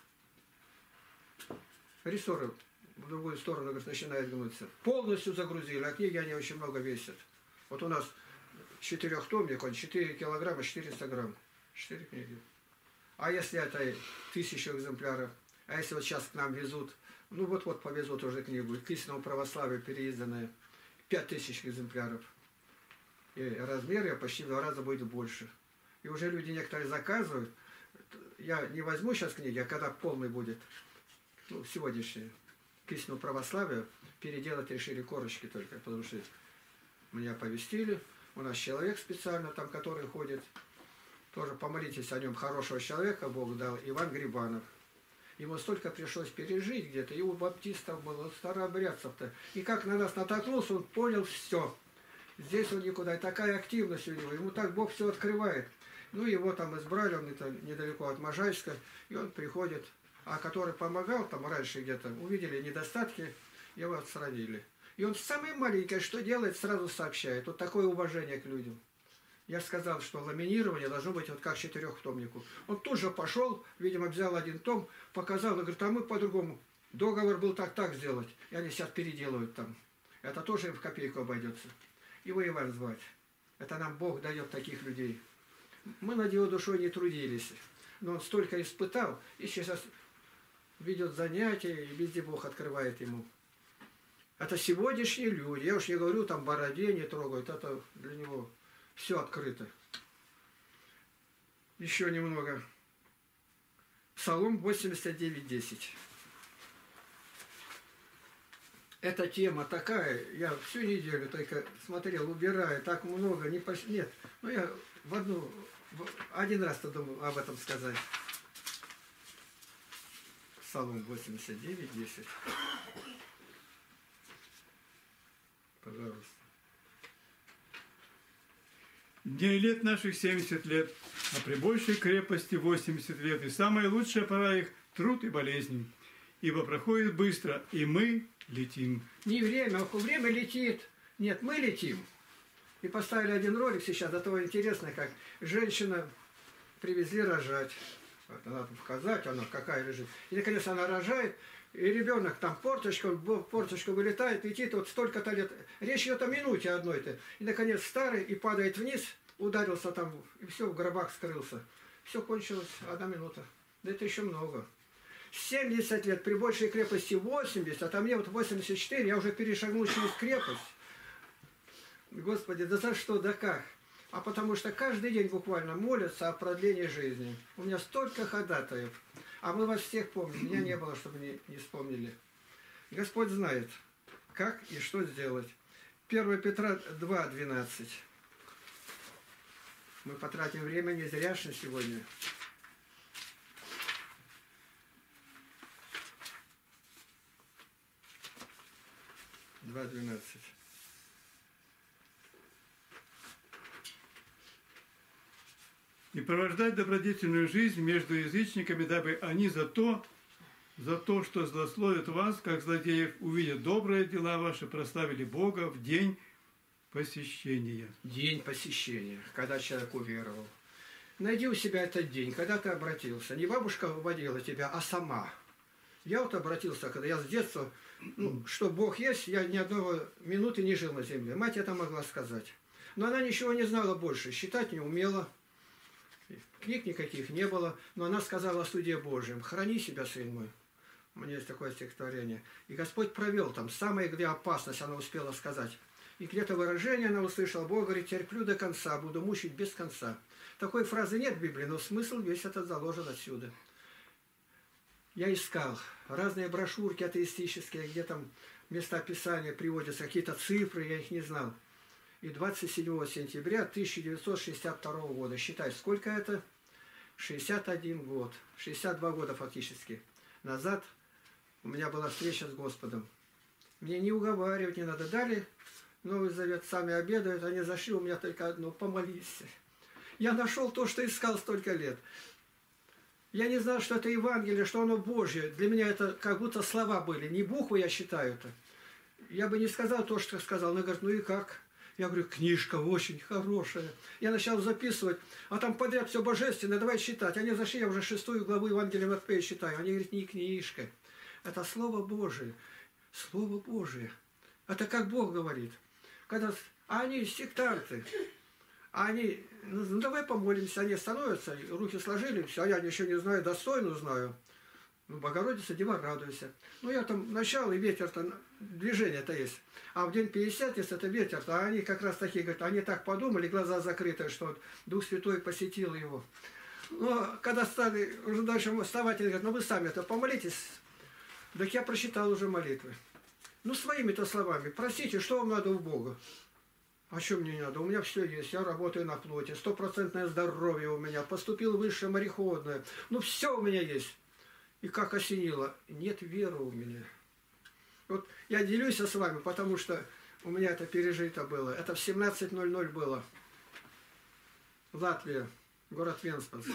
рессоры в другую сторону, говорит, начинает гнуться. Полностью загрузили, а книги они очень много весят. Вот у нас 4-томник, он 4 килограмма, 400 грамм. 4 книги. А если это 1000 экземпляров? А если вот сейчас к нам везут, ну вот-вот повезут уже книгу, к истинному православию переизданная. 5000 экземпляров. И размер я почти в 2 раза будет больше. И уже люди некоторые заказывают. Я не возьму сейчас книги, а когда полный будет, ну, сегодняшний, к истинному православию, переделать решили корочки только, потому что меня оповестили. У нас человек специально там, который ходит. Тоже помолитесь о нем, хорошего человека Бог дал, Иван Грибанов. Ему столько пришлось пережить где-то, и у баптистов было, старообрядцев-то. И как на нас натолкнулся, он понял все. Здесь он никуда, и такая активность у него, ему так Бог все открывает. Ну, его там избрали, он это недалеко от Можайска, и он приходит, а который помогал там раньше где-то, увидели недостатки, его отстранили. И он самый маленький, что делает, сразу сообщает. Вот такое уважение к людям. Я сказал, что ламинирование должно быть вот как 4-томнику. Он тут же пошел, видимо, взял 1 том, показал, и говорит, а мы по-другому. Договор был так сделать, и они сейчас переделывают там. Это тоже в копейку обойдется. Его Иван звать. Это нам Бог дает таких людей. Мы над его душой не трудились, но он столько испытал, и сейчас ведет занятия, и везде Бог открывает ему. Это сегодняшние люди. Я уж не говорю, там бороде не трогают, это для него все открыто. Еще немного. Псалом 89:10. Эта тема такая, я всю неделю только смотрел, убираю, так много, нет. Ну, я один раз-то думал об этом сказать. Псалом 89:10. Пожалуйста. Дней лет наших 70 лет, а при большей крепости 80 лет, и самая лучшая пора их – труд и болезни. Ибо проходит быстро, и мы летим. Не время, время летит. Нет, мы летим. И поставили один ролик сейчас, до того интересно, как женщина привезли рожать. Надо показать, она какая лежит. И наконец она рожает, и ребенок там порточка вылетает, летит вот столько-то лет. Речь идет о минуте одной-то. И наконец старый и падает вниз, ударился там, и все, в гробах скрылся. Все кончилось, 1 минута. Да это еще много. 70 лет, при большей крепости 80, а мне вот 84, я уже перешагнул через крепость. Господи, да за что, да как? А потому что каждый день буквально молятся о продлении жизни. У меня столько ходатаев. А мы вас всех помним. Меня не было, чтобы не вспомнили. Господь знает, как и что сделать. 1 Петра 2:12. Мы потратим время не зряшно сегодня. И провождать добродетельную жизнь между язычниками, дабы они за то, что злословят вас, как злодеев, увидят добрые дела ваши, прославили Бога в день посещения. День посещения, когда человек уверовал. Найди у себя этот день, когда ты обратился. Не бабушка вводила тебя, а сама. Я вот обратился, когда я с детства, что Бог есть, я ни одной минуты не жил на земле. Мать это могла сказать. Но она ничего не знала больше, считать не умела. Книг никаких не было, но она сказала о суде Божьем. Храни себя, сын мой. У меня есть такое стихотворение. И Господь провел там, самая где опасность, она успела сказать. И где-то выражение она услышала, Бог говорит, терплю до конца, буду мучить без конца. Такой фразы нет в Библии, но смысл весь этот заложен отсюда. Я искал разные брошюрки атеистические, где там места Писания приводятся, какие-то цифры, я их не знал. И 27 сентября 1962 года, считай, сколько это? 61 год, 62 года фактически назад у меня была встреча с Господом. Мне не уговаривать не надо. Дали Новый Завет, сами обедают, они зашли, у меня только одно, помолись. Я нашел то, что искал столько лет. Я не знал, что это Евангелие, что оно Божье. Для меня это как будто слова были, не буквы я считаю это. Я бы не сказал то, что сказал. Она говорит, ну и как? Я говорю, книжка очень хорошая. Я начал записывать, а там подряд все божественное, давай читать. Они зашли, я уже 6 главу Евангелия Матфея читаю. Они говорят, не книжка. Это Слово Божие. Слово Божие. Это как Бог говорит. Когда они сектанты, они, ну давай помолимся, они становятся, руки сложили, все, а я еще не знаю, достойно знаю. Ну, Богородица, Дева, радуйся. Ну, я там начало, и ветер-то, движение-то есть. А в день Пятидесятницы это ветер-то, а они как раз такие, говорят, они так подумали, глаза закрыты, что вот Дух Святой посетил его. Но когда стали уже дальше вставать, они говорят, ну вы сами-то помолитесь. Так я прочитал уже молитвы. Ну, своими-то словами, простите, что вам надо у Бога? А что мне не надо? У меня все есть, я работаю на плоти, 100% здоровье у меня, поступил в высшее мореходное. Ну, все у меня есть. И как осенило, нет веры у меня. Вот я делюсь с вами, потому что у меня это пережито было. Это в 17:00 было. Латвия, город Венспилс.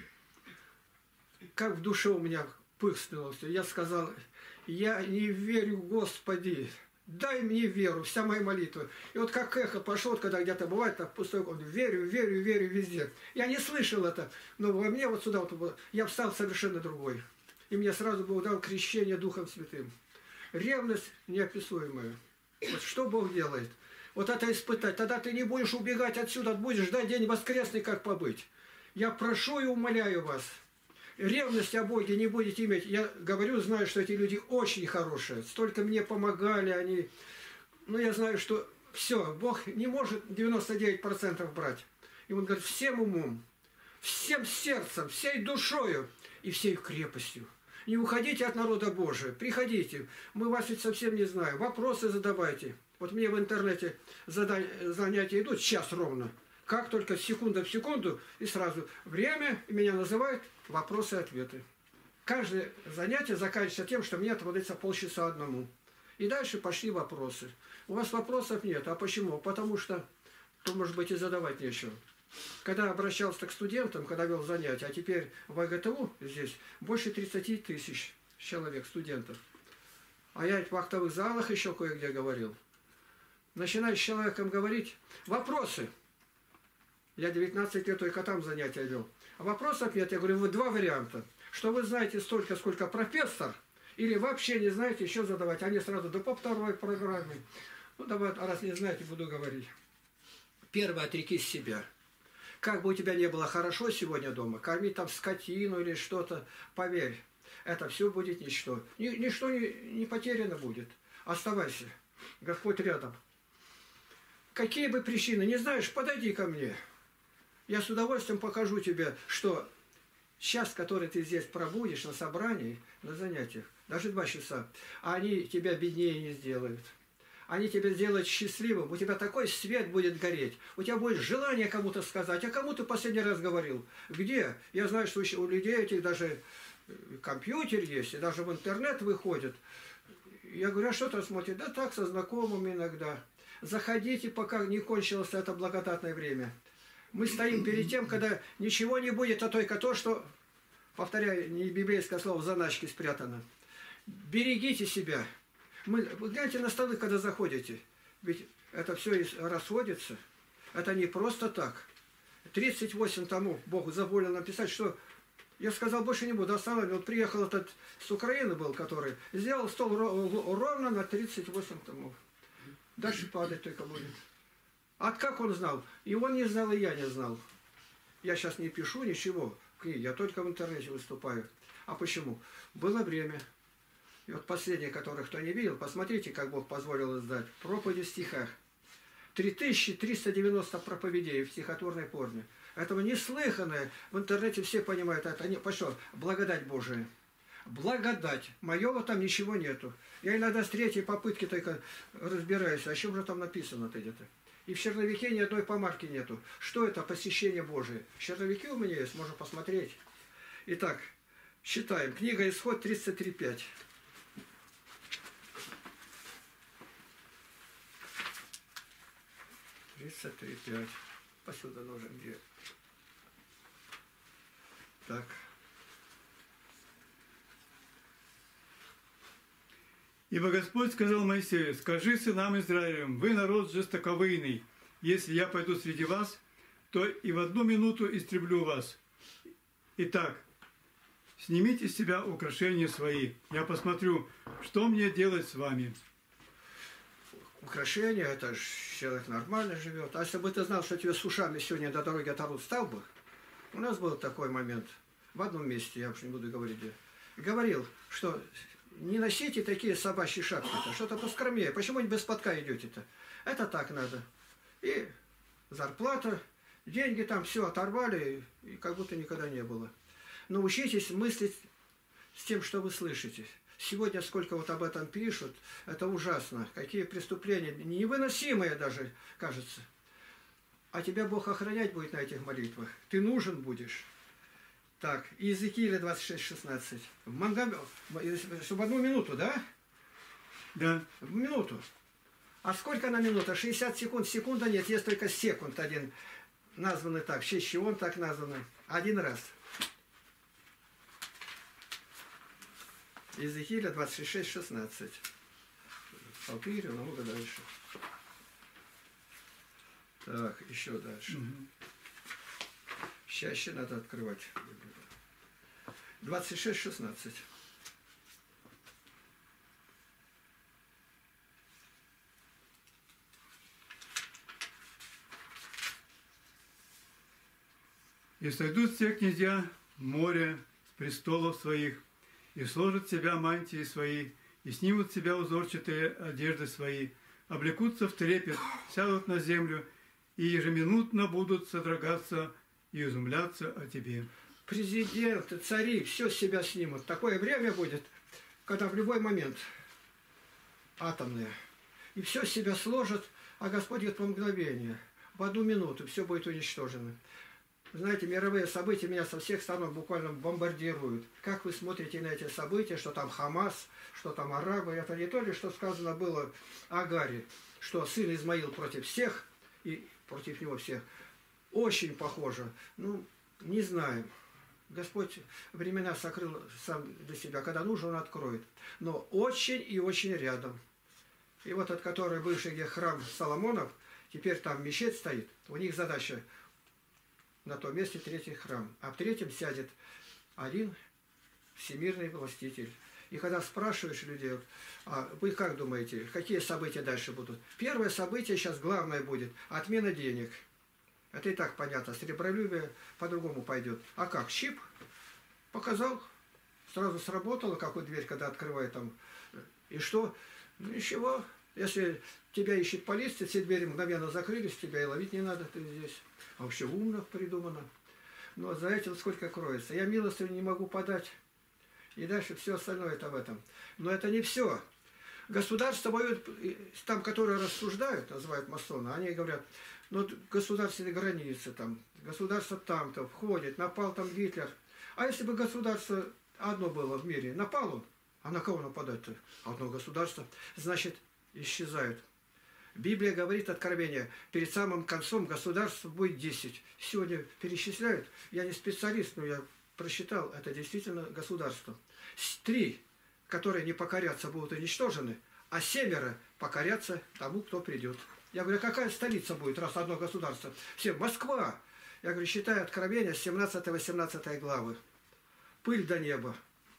Как в душе у меня пыхнуло все. Я сказал, я не верю, Господи, дай мне веру, вся моя молитва. И вот как эхо пошло, когда где-то бывает так пустой, он верю, верю, верю везде. Я не слышал это, но во мне вот сюда вот, я встал совершенно другой. И мне сразу Бог дал крещение Духом Святым. Ревность неописуемая. Вот что Бог делает? Вот это испытать. Тогда ты не будешь убегать отсюда, будешь ждать день воскресный, как побыть. Я прошу и умоляю вас. Ревность о Боге не будете иметь. Я говорю, знаю, что эти люди очень хорошие. Столько мне помогали они. Но я знаю, что все, Бог не может 99% брать. И Он говорит, всем умом, всем сердцем, всей душою и всей крепостью. Не уходите от народа Божия, приходите. Мы вас ведь совсем не знаем. Вопросы задавайте. Вот мне в интернете занятия идут, час ровно. Как только секунда в секунду, и сразу время, и меня называют вопросы и ответы. Каждое занятие заканчивается тем, что мне отводится полчаса одному. И дальше пошли вопросы. У вас вопросов нет. А почему? Потому что, то, может быть, и задавать нечего. Когда обращался к студентам, когда вел занятия, а теперь в АГТУ здесь больше 30 тысяч человек, студентов. А я в актовых залах еще кое-где говорил. Начинаешь с человеком говорить, вопросы. Я 19 лет только там занятия вел. А вопросов нет. Я говорю, вы два варианта. Что вы знаете столько, сколько профессор, или вообще не знаете, еще задавать. Они сразу, да по второй программе. Ну, давай, раз не знаете, буду говорить. Первое, отрекись себя. Как бы у тебя не было хорошо сегодня дома, кормить там скотину или что-то, поверь, это все будет ничто. Ничто не потеряно будет. Оставайся. Господь рядом. Какие бы причины, не знаешь, подойди ко мне. Я с удовольствием покажу тебе, что час, который ты здесь пробудешь на собрании, на занятиях, даже 2 часа, они тебя беднее не сделают. Они тебя сделают счастливым, у тебя такой свет будет гореть, у тебя будет желание кому-то сказать, а кому ты последний раз говорил? Где? Я знаю, что у людей этих даже компьютер есть, и даже в интернет выходит. Я говорю, а что там смотрите? Да так, со знакомыми иногда. Заходите, пока не кончилось это благодатное время. Мы стоим перед тем, когда ничего не будет, а только то, что, повторяю, не библейское слово, в заначке спрятано. Берегите себя. Вы гляньте на столы, когда заходите. Ведь это все расходится. Это не просто так. 38 томов Бог заболел написать, что... Я сказал, больше не буду останавливать. Вот приехал этот с Украины был, который сделал стол ровно на 38 томов. Дальше падать только будет. А как он знал? И он не знал, и я не знал. Я сейчас не пишу ничего в книге, я только в интернете выступаю. А почему? Было время. И вот последнее, которое кто не видел, посмотрите, как Бог позволил издать. Проповеди в стихах. 3390 проповедей в стихотворной форме. Этого неслыханное. В интернете все понимают. Это не пошел. Благодать Божия. Благодать. Моего там ничего нету. Я иногда с третьей попытки только разбираюсь. О чем же там написано-то где-то? И в черновике ни одной помарки нету. Что это? Посещение Божие. В черновике у меня есть, можно посмотреть. Итак, читаем. Книга Исход 33:5. 33:5. Посюда нужен где? Так. Ибо Господь сказал Моисею, скажи сынам Израилевым, вы народ жестоковыйный, если я пойду среди вас, то и в 1 минуту истреблю вас. Итак, снимите с себя украшения свои, я посмотрю, что мне делать с вами. Украшения, это же человек нормально живет. А если бы ты знал, что тебе с ушами сегодня до дороги оторвут, стал бы? У нас был такой момент. В одном месте, я уж не буду говорить где. говорил, что не носите такие собачьи шапки-то, что-то поскромнее. Почему не без подка идете-то? Это так надо. И зарплата, деньги там все оторвали, и как будто никогда не было. Научитесь мыслить с тем, что вы слышите. Сегодня сколько вот об этом пишут, это ужасно. Какие преступления, невыносимые даже, кажется. А тебя Бог охранять будет на этих молитвах. Ты нужен будешь. Так, Иезекииля 26:16. Чтобы 1 минуту, да? Да. В минуту. А сколько на минуту? 60 секунд. Секунда нет, есть только секунд один. Названы так. В честь чего он так названы? Один раз. Иезекииля 26:16. Алпири, намного дальше. Так, еще дальше. Чаще надо открывать. 26:16. «И сойдут все князья моря с престолов своих, и сложат себя мантии свои, и снимут с себя узорчатые одежды свои, облекутся в трепет, сядут на землю, и ежеминутно будут содрогаться и изумляться о тебе». Президенты, цари, все с себя снимут. Такое время будет, когда в любой момент атомное. И все с себя сложат, а Господь говорит по мгновению. В 1 минуту все будет уничтожено. Знаете, мировые события меня со всех сторон буквально бомбардируют. Как вы смотрите на эти события, что там Хамас, что там арабы. Это не то ли, что сказано было Агаре, что сын Измаил против всех и против него всех. Очень похоже. Ну, не знаем. Господь времена сокрыл сам для себя. Когда нужно, Он откроет. Но очень и очень рядом. И вот этот, который бывший где храм Соломонов, теперь там мечеть стоит. У них задача на том месте 3-й храм. А в 3-м сядет один всемирный властитель. И когда спрашиваешь людей, а вы как думаете, какие события дальше будут? Первое событие сейчас главное будет – отмена денег. Это и так понятно. Сребролюбие по-другому пойдет. А как? Чип показал, сразу сработало, как вот дверь, когда открывает там. И что? Ничего. Если тебя ищет полиция, все двери мгновенно закрылись, тебя и ловить не надо, ты здесь. А вообще умно придумано. Но за этим сколько кроется. Я милостыню не могу подать. И дальше все остальное это в этом. Но это не все. Государства воюют, там, которые рассуждают, называют масоны, они говорят, ну, государственные границы там, государство там-то входит, напал там Гитлер. А если бы государство одно было в мире, напал он, а на кого нападать-то? Одно государство, значит, исчезают. Библия говорит, откровение, перед самым концом государств будет 10. Сегодня перечисляют, я не специалист, но я просчитал, это действительно государство. 3, которые не покорятся, будут уничтожены, а 7 покорятся тому, кто придет. Я говорю, а какая столица будет, раз одно государство? Все, Москва. Я говорю, считай откровение с 17-18 главы. Пыль до неба.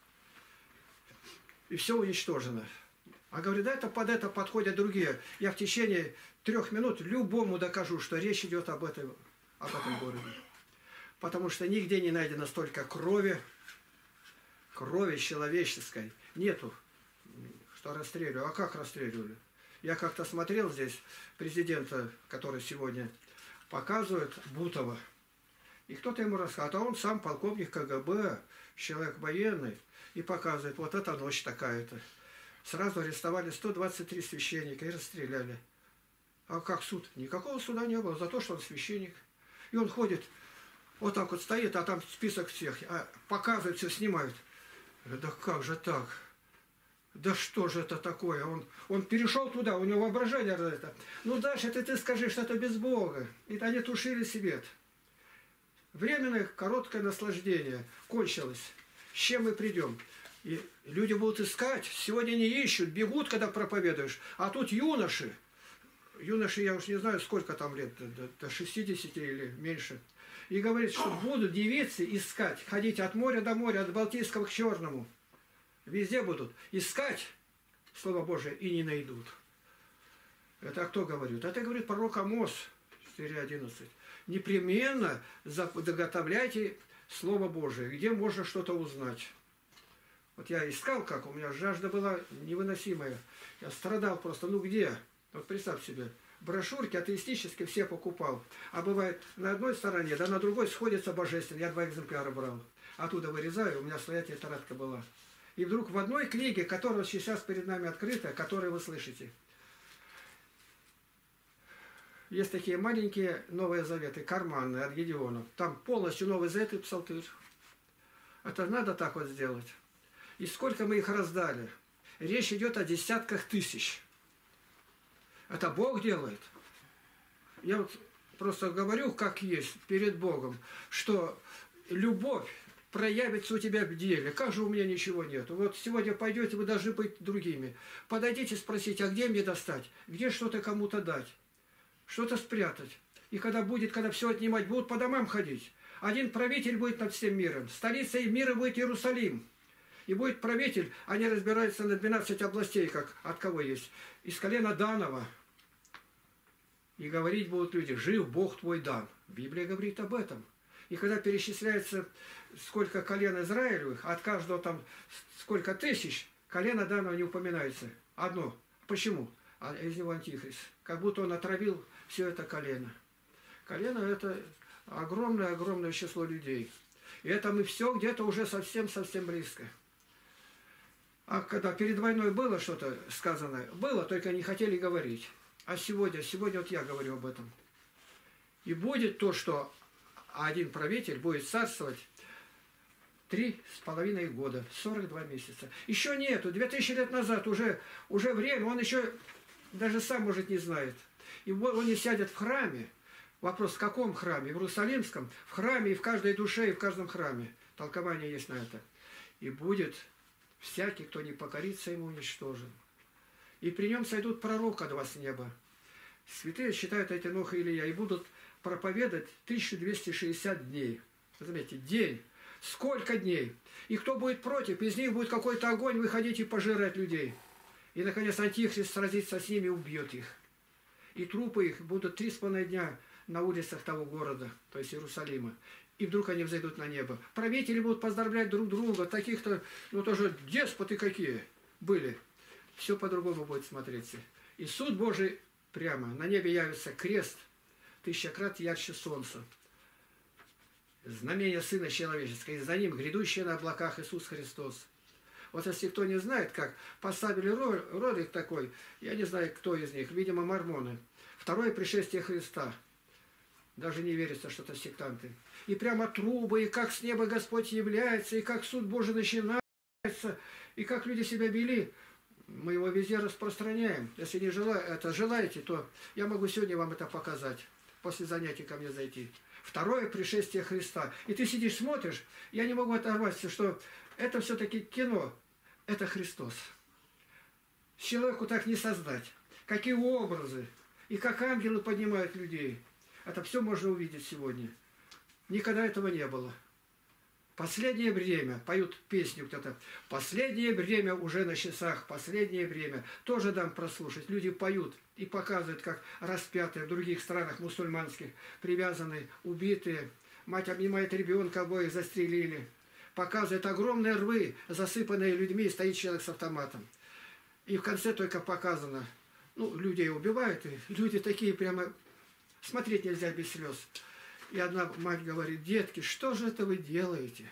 И все уничтожено. А говорю, да это под это подходят другие. Я в течение 3 минут любому докажу, что речь идет об этом городе. Потому что нигде не найдено столько крови человеческой. Нету, что расстреливали. А как расстреливали? Я как-то смотрел здесь президента, который сегодня показывает, Бутова. И кто-то ему рассказывает, а он сам полковник КГБ, человек военный, и показывает, вот эта ночь такая-то. Сразу арестовали 123 священника и расстреляли. А как суд? Никакого суда не было за то, что он священник. И он ходит, вот так вот стоит, а там список всех, показывают, все снимают. Да как же так? Да что же это такое? Он перешел туда, у него воображение это. Ну дальше ты скажи, что это без Бога. И они тушили свет. Временное короткое наслаждение кончилось. С чем мы придем? И люди будут искать. Сегодня не ищут, бегут, когда проповедуешь. А тут юноши. Юноши, я уж не знаю, сколько там лет, до 60 или меньше. И говорит, что будут девицы искать, ходить от моря до моря, от Балтийского к Черному. Везде будут искать Слово Божие и не найдут. Это кто говорит? Это говорит пророк Амос 4:11. Непременно заготовляйте Слово Божие, где можно что-то узнать. Вот я искал как, у меня жажда была невыносимая. Я страдал просто, ну где? Вот представь себе, брошюрки атеистические все покупал. А бывает на одной стороне, да на другой сходится божественно. Я 2 экземпляра брал. Оттуда вырезаю, у меня своя тетрадка была. И вдруг в одной книге, которая сейчас перед нами открыта, которую вы слышите, есть такие маленькие Новые Заветы, карманные, от Гедеона. Там полностью Новый Завет и Псалтырь. Это надо так вот сделать. И сколько мы их раздали. Речь идет о десятках тысяч. Это Бог делает. Я вот просто говорю, как есть, перед Богом, что любовь проявится у тебя в деле. Как же у меня ничего нет? Вот сегодня пойдете, вы должны быть другими. Подойдите, спросите, а где мне достать? Где что-то кому-то дать? Что-то спрятать. И когда все отнимать, будут по домам ходить. Один правитель будет над всем миром. Столицей мира будет Иерусалим. И будет правитель, они разбираются на 12 областей, как от кого есть. Из колена Данова. И говорить будут люди, жив Бог твой Дан. Библия говорит об этом. И когда перечисляется, сколько колен Израилевых, от каждого там сколько тысяч, колено Данова не упоминается. Одно. Почему? А из него антихрист. Как будто он отравил все это колено. Колено – это огромное число людей. И это мы все где-то уже совсем близко. А когда перед войной было что-то сказано, было, только не хотели говорить. А сегодня вот я говорю об этом. И будет то, что один правитель будет царствовать 3,5 года, 42 месяца. Еще нету, 2000 лет назад уже время, он еще даже сам, может, не знает. И он не сядет в храме. Вопрос, в каком храме? В Иерусалимском? В храме, и в каждой душе, и в каждом храме. Толкование есть на это. И будет всякий, кто не покорится ему, уничтожен. И при нем сойдут пророка два с неба. Святые считают эти Енох и Илия, и будут проповедовать 1260 дней. Заметьте, день. Сколько дней? И кто будет против? Из них будет какой-то огонь выходить и пожирать людей. И, наконец, Антихрист сразится с ними и убьет их. И трупы их будут 3,5 дня на улицах того города, то есть Иерусалима. И вдруг они взойдут на небо. Правители будут поздравлять друг друга, таких-то, ну тоже деспоты какие были. Все по-другому будет смотреться. И суд Божий прямо. На небе явится крест, 1000-крат ярче солнца. Знамение Сына Человеческого. И за ним грядущий на облаках Иисус Христос. Вот если кто не знает, как поставили ролик такой, я не знаю, кто из них, видимо, мормоны. Второе пришествие Христа. Даже не верится, что это сектанты. И прямо трубы, и как с неба Господь является, и как суд Божий начинается, и как люди себя вели. Мы его везде распространяем. Если не желаете, то я могу сегодня вам это показать. После занятий ко мне зайти. Второе пришествие Христа. И ты сидишь, смотришь, я не могу оторваться, что это все-таки кино. Это Христос. Человеку так не создать. Какие образы. И как ангелы поднимают людей. Это все можно увидеть сегодня. Никогда этого не было. Последнее время, поют песню кто-то, последнее время уже на часах, последнее время. Тоже дам прослушать. Люди поют и показывают, как распятые в других странах мусульманских, привязанные, убитые. Мать обнимает ребенка, обоих застрелили. Показывает огромные рвы, засыпанные людьми, стоит человек с автоматом. И в конце только показано, ну, людей убивают, и люди такие прямо, смотреть нельзя без слез. И одна мать говорит: детки, что же это вы делаете?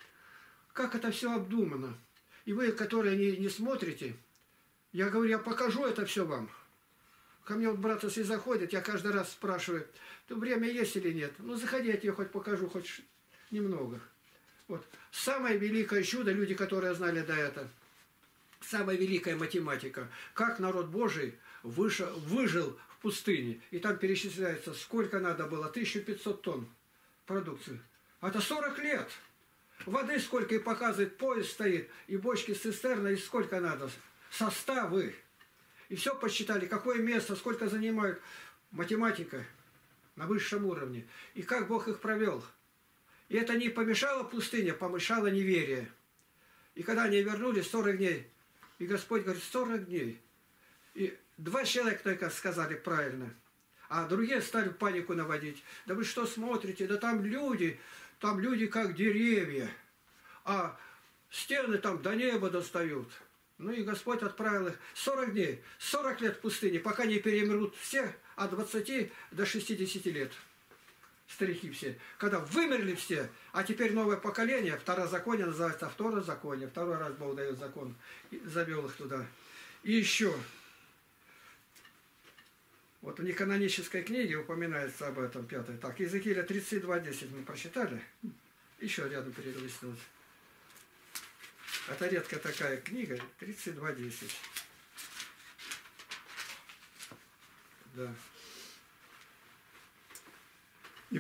Как это все обдумано? И вы, которые не смотрите, я говорю, я покажу это все вам. Ко мне вот брат, если заходит, я каждый раз спрашиваю, то время есть или нет? Ну, заходи, я тебе хоть покажу, хоть немного. Вот. Самое великое чудо, люди, которые знали до этого, самая великая математика. Как народ Божий выжил в пустыне. И там перечисляется, сколько надо было, 1500 тонн продукции. Это 40 лет. Воды сколько, и показывает, поезд стоит, и бочки с цистерной, и сколько надо. Составы. И все посчитали, какое место, сколько занимают. Математика на высшем уровне. И как Бог их провел. И это не помешало пустыне, помешало неверие. И когда они вернулись 40 дней, и Господь говорит, 40 дней. И 2 человека только сказали правильно, а другие стали панику наводить. Да вы что смотрите, да там люди как деревья. А Стены там до неба достают. Ну и Господь отправил их 40 дней, 40 лет в пустыне, пока не перемрут все от 20 до 60 лет. Старики все. Когда вымерли все, а теперь новое поколение, второзаконие называется второзаконие. Второй раз Бог дает закон. И завел их туда. И еще. Вот в неканонической книге упоминается об этом, 5. Так, Иезекииля 32:10 мы прочитали. Еще рядом перелистнуть. Это редкая такая книга, 32:10. Да. И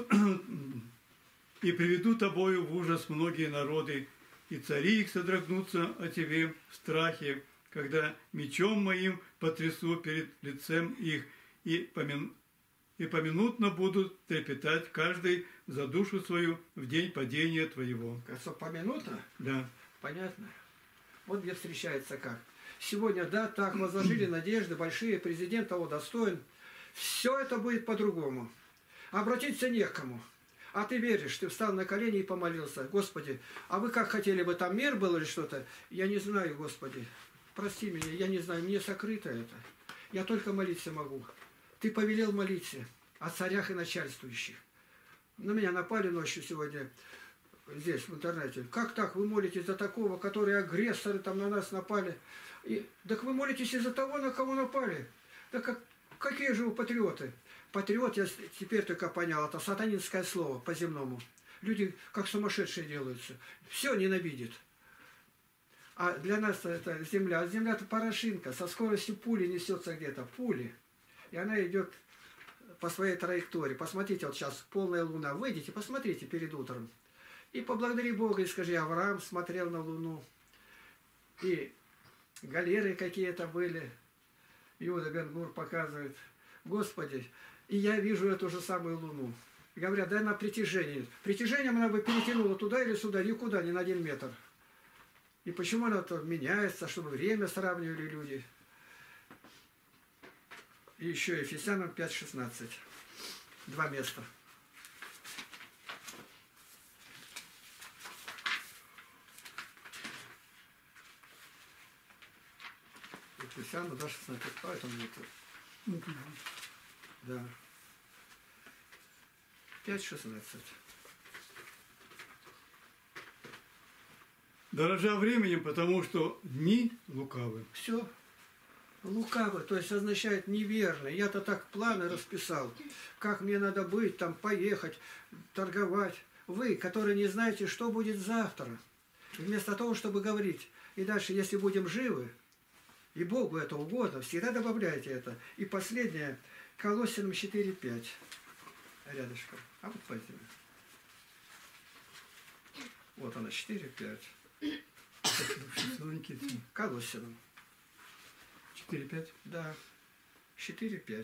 приведу тобою в ужас многие народы, и цари их содрогнутся о тебе в страхе, когда мечом моим потрясу перед лицем их, и поминутно будут трепетать каждый за душу свою в день падения твоего. Кажется, поминутно? Да. Понятно. Вот где встречается как. Сегодня, да, так возложили надежды, большие, президент того достоин. Все это будет по-другому. Обратиться не к кому. А ты веришь, ты встал на колени и помолился. Господи, а вы как хотели бы, там мир был или что-то? Я не знаю, Господи. Прости меня, я не знаю, мне сокрыто это. Я только молиться могу. Ты повелел молиться о царях и начальствующих. На меня напали ночью сегодня здесь, в интернете. Как так? Вы молитесь за такого, которые агрессоры там на нас напали? Так вы молитесь из-за того, на кого напали. Так какие же вы патриоты? Патриот, я теперь только понял, это сатанинское слово по-земному. Люди как сумасшедшие делаются. Все ненавидят. А для нас это земля. А земля это порошинка. Со скоростью пули несется где-то. Пули. И она идет по своей траектории. Посмотрите, вот сейчас полная луна. Выйдите, посмотрите перед утром. И поблагодари Бога, и скажи, Авраам смотрел на луну. И галеры какие-то были. Иуда Бен-Гур показывает. Господи, и я вижу эту же самую луну. И говорят, да она притяжение. Притяжением она бы перетянула туда или сюда, никуда, ни на 1 метр. И почему она то меняется, чтобы время сравнивали люди. И еще Ефесянам 5:16. 2 места. Ефесянам 2:16. Поэтому это... Да. 5:16. Дорожа временем, потому что дни лукавы. Все. Лукавы, то есть означает неверно. Я-то так планы расписал, как мне надо быть, там поехать, торговать. Вы, которые не знаете, что будет завтра, вместо того, чтобы говорить, и дальше, если будем живы, и Богу это угодно, всегда добавляйте это. И последнее, Колоссянам 4:5. Рядышком. А вот возьмем. Вот она, 4:5. Колоссянам. 4:5? Да. 4:5.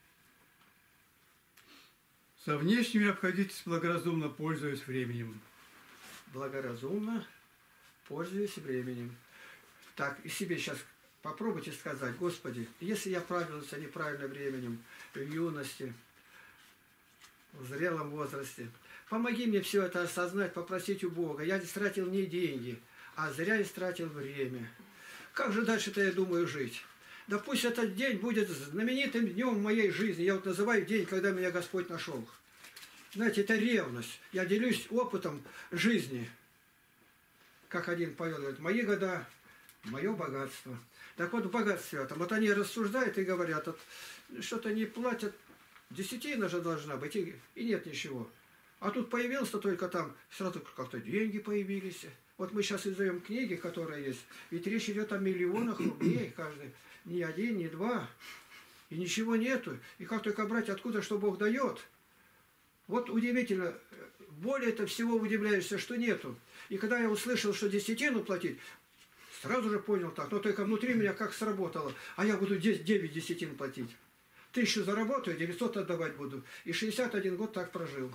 Со внешними обходитесь благоразумно, пользуясь временем. Благоразумно, пользуясь временем. Так, и себе сейчас попробуйте сказать, Господи, если я правился неправильно временем, в юности, в зрелом возрасте, помоги мне все это осознать, попросить у Бога. Я истратил не деньги, а зря истратил время. Как же дальше-то, я думаю, жить? Да пусть этот день будет знаменитым днем в моей жизни. Я вот называю день, когда меня Господь нашел. Знаете, это ревность. Я делюсь опытом жизни. Как один поет, говорит, мои года, мое богатство. Так вот, в богатстве этом. Вот они рассуждают и говорят, что-то не платят, десятина же должна быть, и нет ничего. А тут появился только там, сразу как-то деньги появились. Вот мы сейчас издаем книги, которые есть, ведь речь идет о миллионах рублей каждый. Ни 1, ни 2. И ничего нету. И как только брать, откуда, что Бог дает. Вот удивительно, более-то всего удивляешься, что нету. И когда я услышал, что десятину платить, сразу же понял так, но только внутри меня как сработало. А я буду 9 десятин платить. 1000 заработаю, 900 отдавать буду. И 61 год так прожил.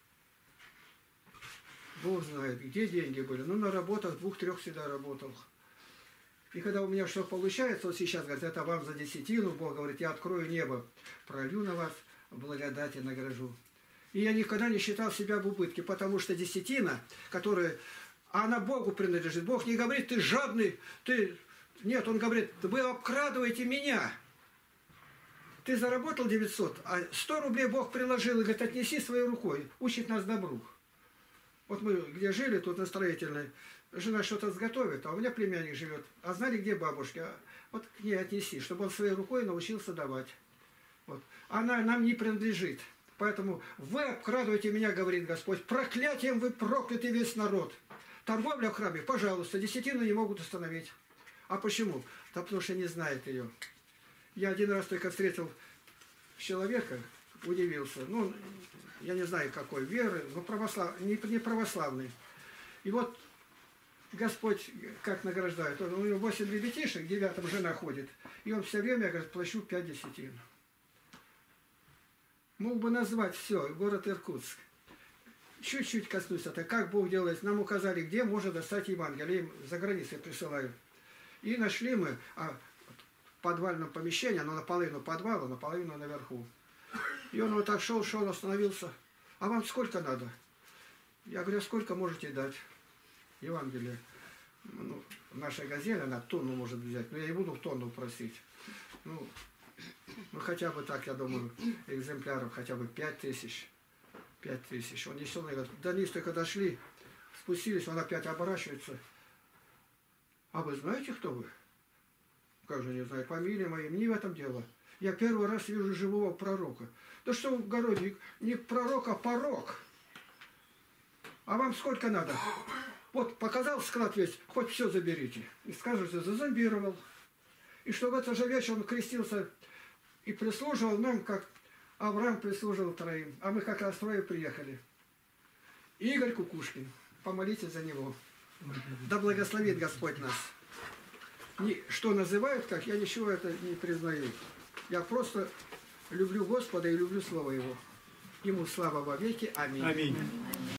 Бог знает, где деньги были. Ну, на работах 2-3 всегда работал. И когда у меня что получается, вот сейчас, говорят, это вам за десятину, Бог говорит, я открою небо, пролью на вас благодать и награжу. И я никогда не считал себя в убытке, потому что десятина, которая а она Богу принадлежит. Бог не говорит, ты жадный, ты... Нет, Он говорит, вы обкрадываете меня. Ты заработал 900, а 100 рублей Бог приложил и говорит, отнеси своей рукой. Учит нас добру. Вот мы где жили, тут на строительной, жена что-то сготовит, а у меня племянник живет. А знали, где бабушки? Вот к ней отнеси, чтобы он своей рукой научился давать. Вот. Она нам не принадлежит. Поэтому вы обкрадываете меня, говорит Господь, проклятием вы прокляты весь народ. Торговля в храме, пожалуйста, десятину не могут установить. А почему? Да потому что не знает ее. Я один раз только встретил человека, удивился. Ну, я не знаю, какой веры, но не православный. И вот Господь как награждает. У него 8 ребятишек, 9-м жена ходит. И он все время, говорит, плачу 5 десятин. Мог бы назвать все, город Иркутск. Чуть-чуть коснусь это, как Бог делает. Нам указали, где можно достать Евангелие. Им за границей присылают. И нашли мы в подвальном помещении, оно наполовину подвала, наполовину наверху. И он вот так шел, остановился. А вам сколько надо? Я говорю, сколько можете дать? Евангелие. Ну, наша газель, она тонну может взять, но я не буду в тонну просить. Ну хотя бы так, я думаю, экземпляров хотя бы 5000. 5000. Он несет, говорит, до низ только дошли, спустились, он опять оборачивается. А вы знаете, кто вы? Как же не знаю, фамилия моя, не в этом дело. Я первый раз вижу живого пророка. Да что в городе, не пророк, а порок. А вам сколько надо? Вот показал склад весь, хоть все заберите. И скажете, зазомбировал. И что в этот же вечер он крестился и прислуживал нам, как Авраам прислуживал троим. А мы как раз трое приехали. Игорь Кукушкин. Помолитесь за него. Да благословит Господь нас. Что называют, как я ничего это не признаю. Я просто люблю Господа и люблю Слово Его. Ему слава во веки. Аминь. Аминь.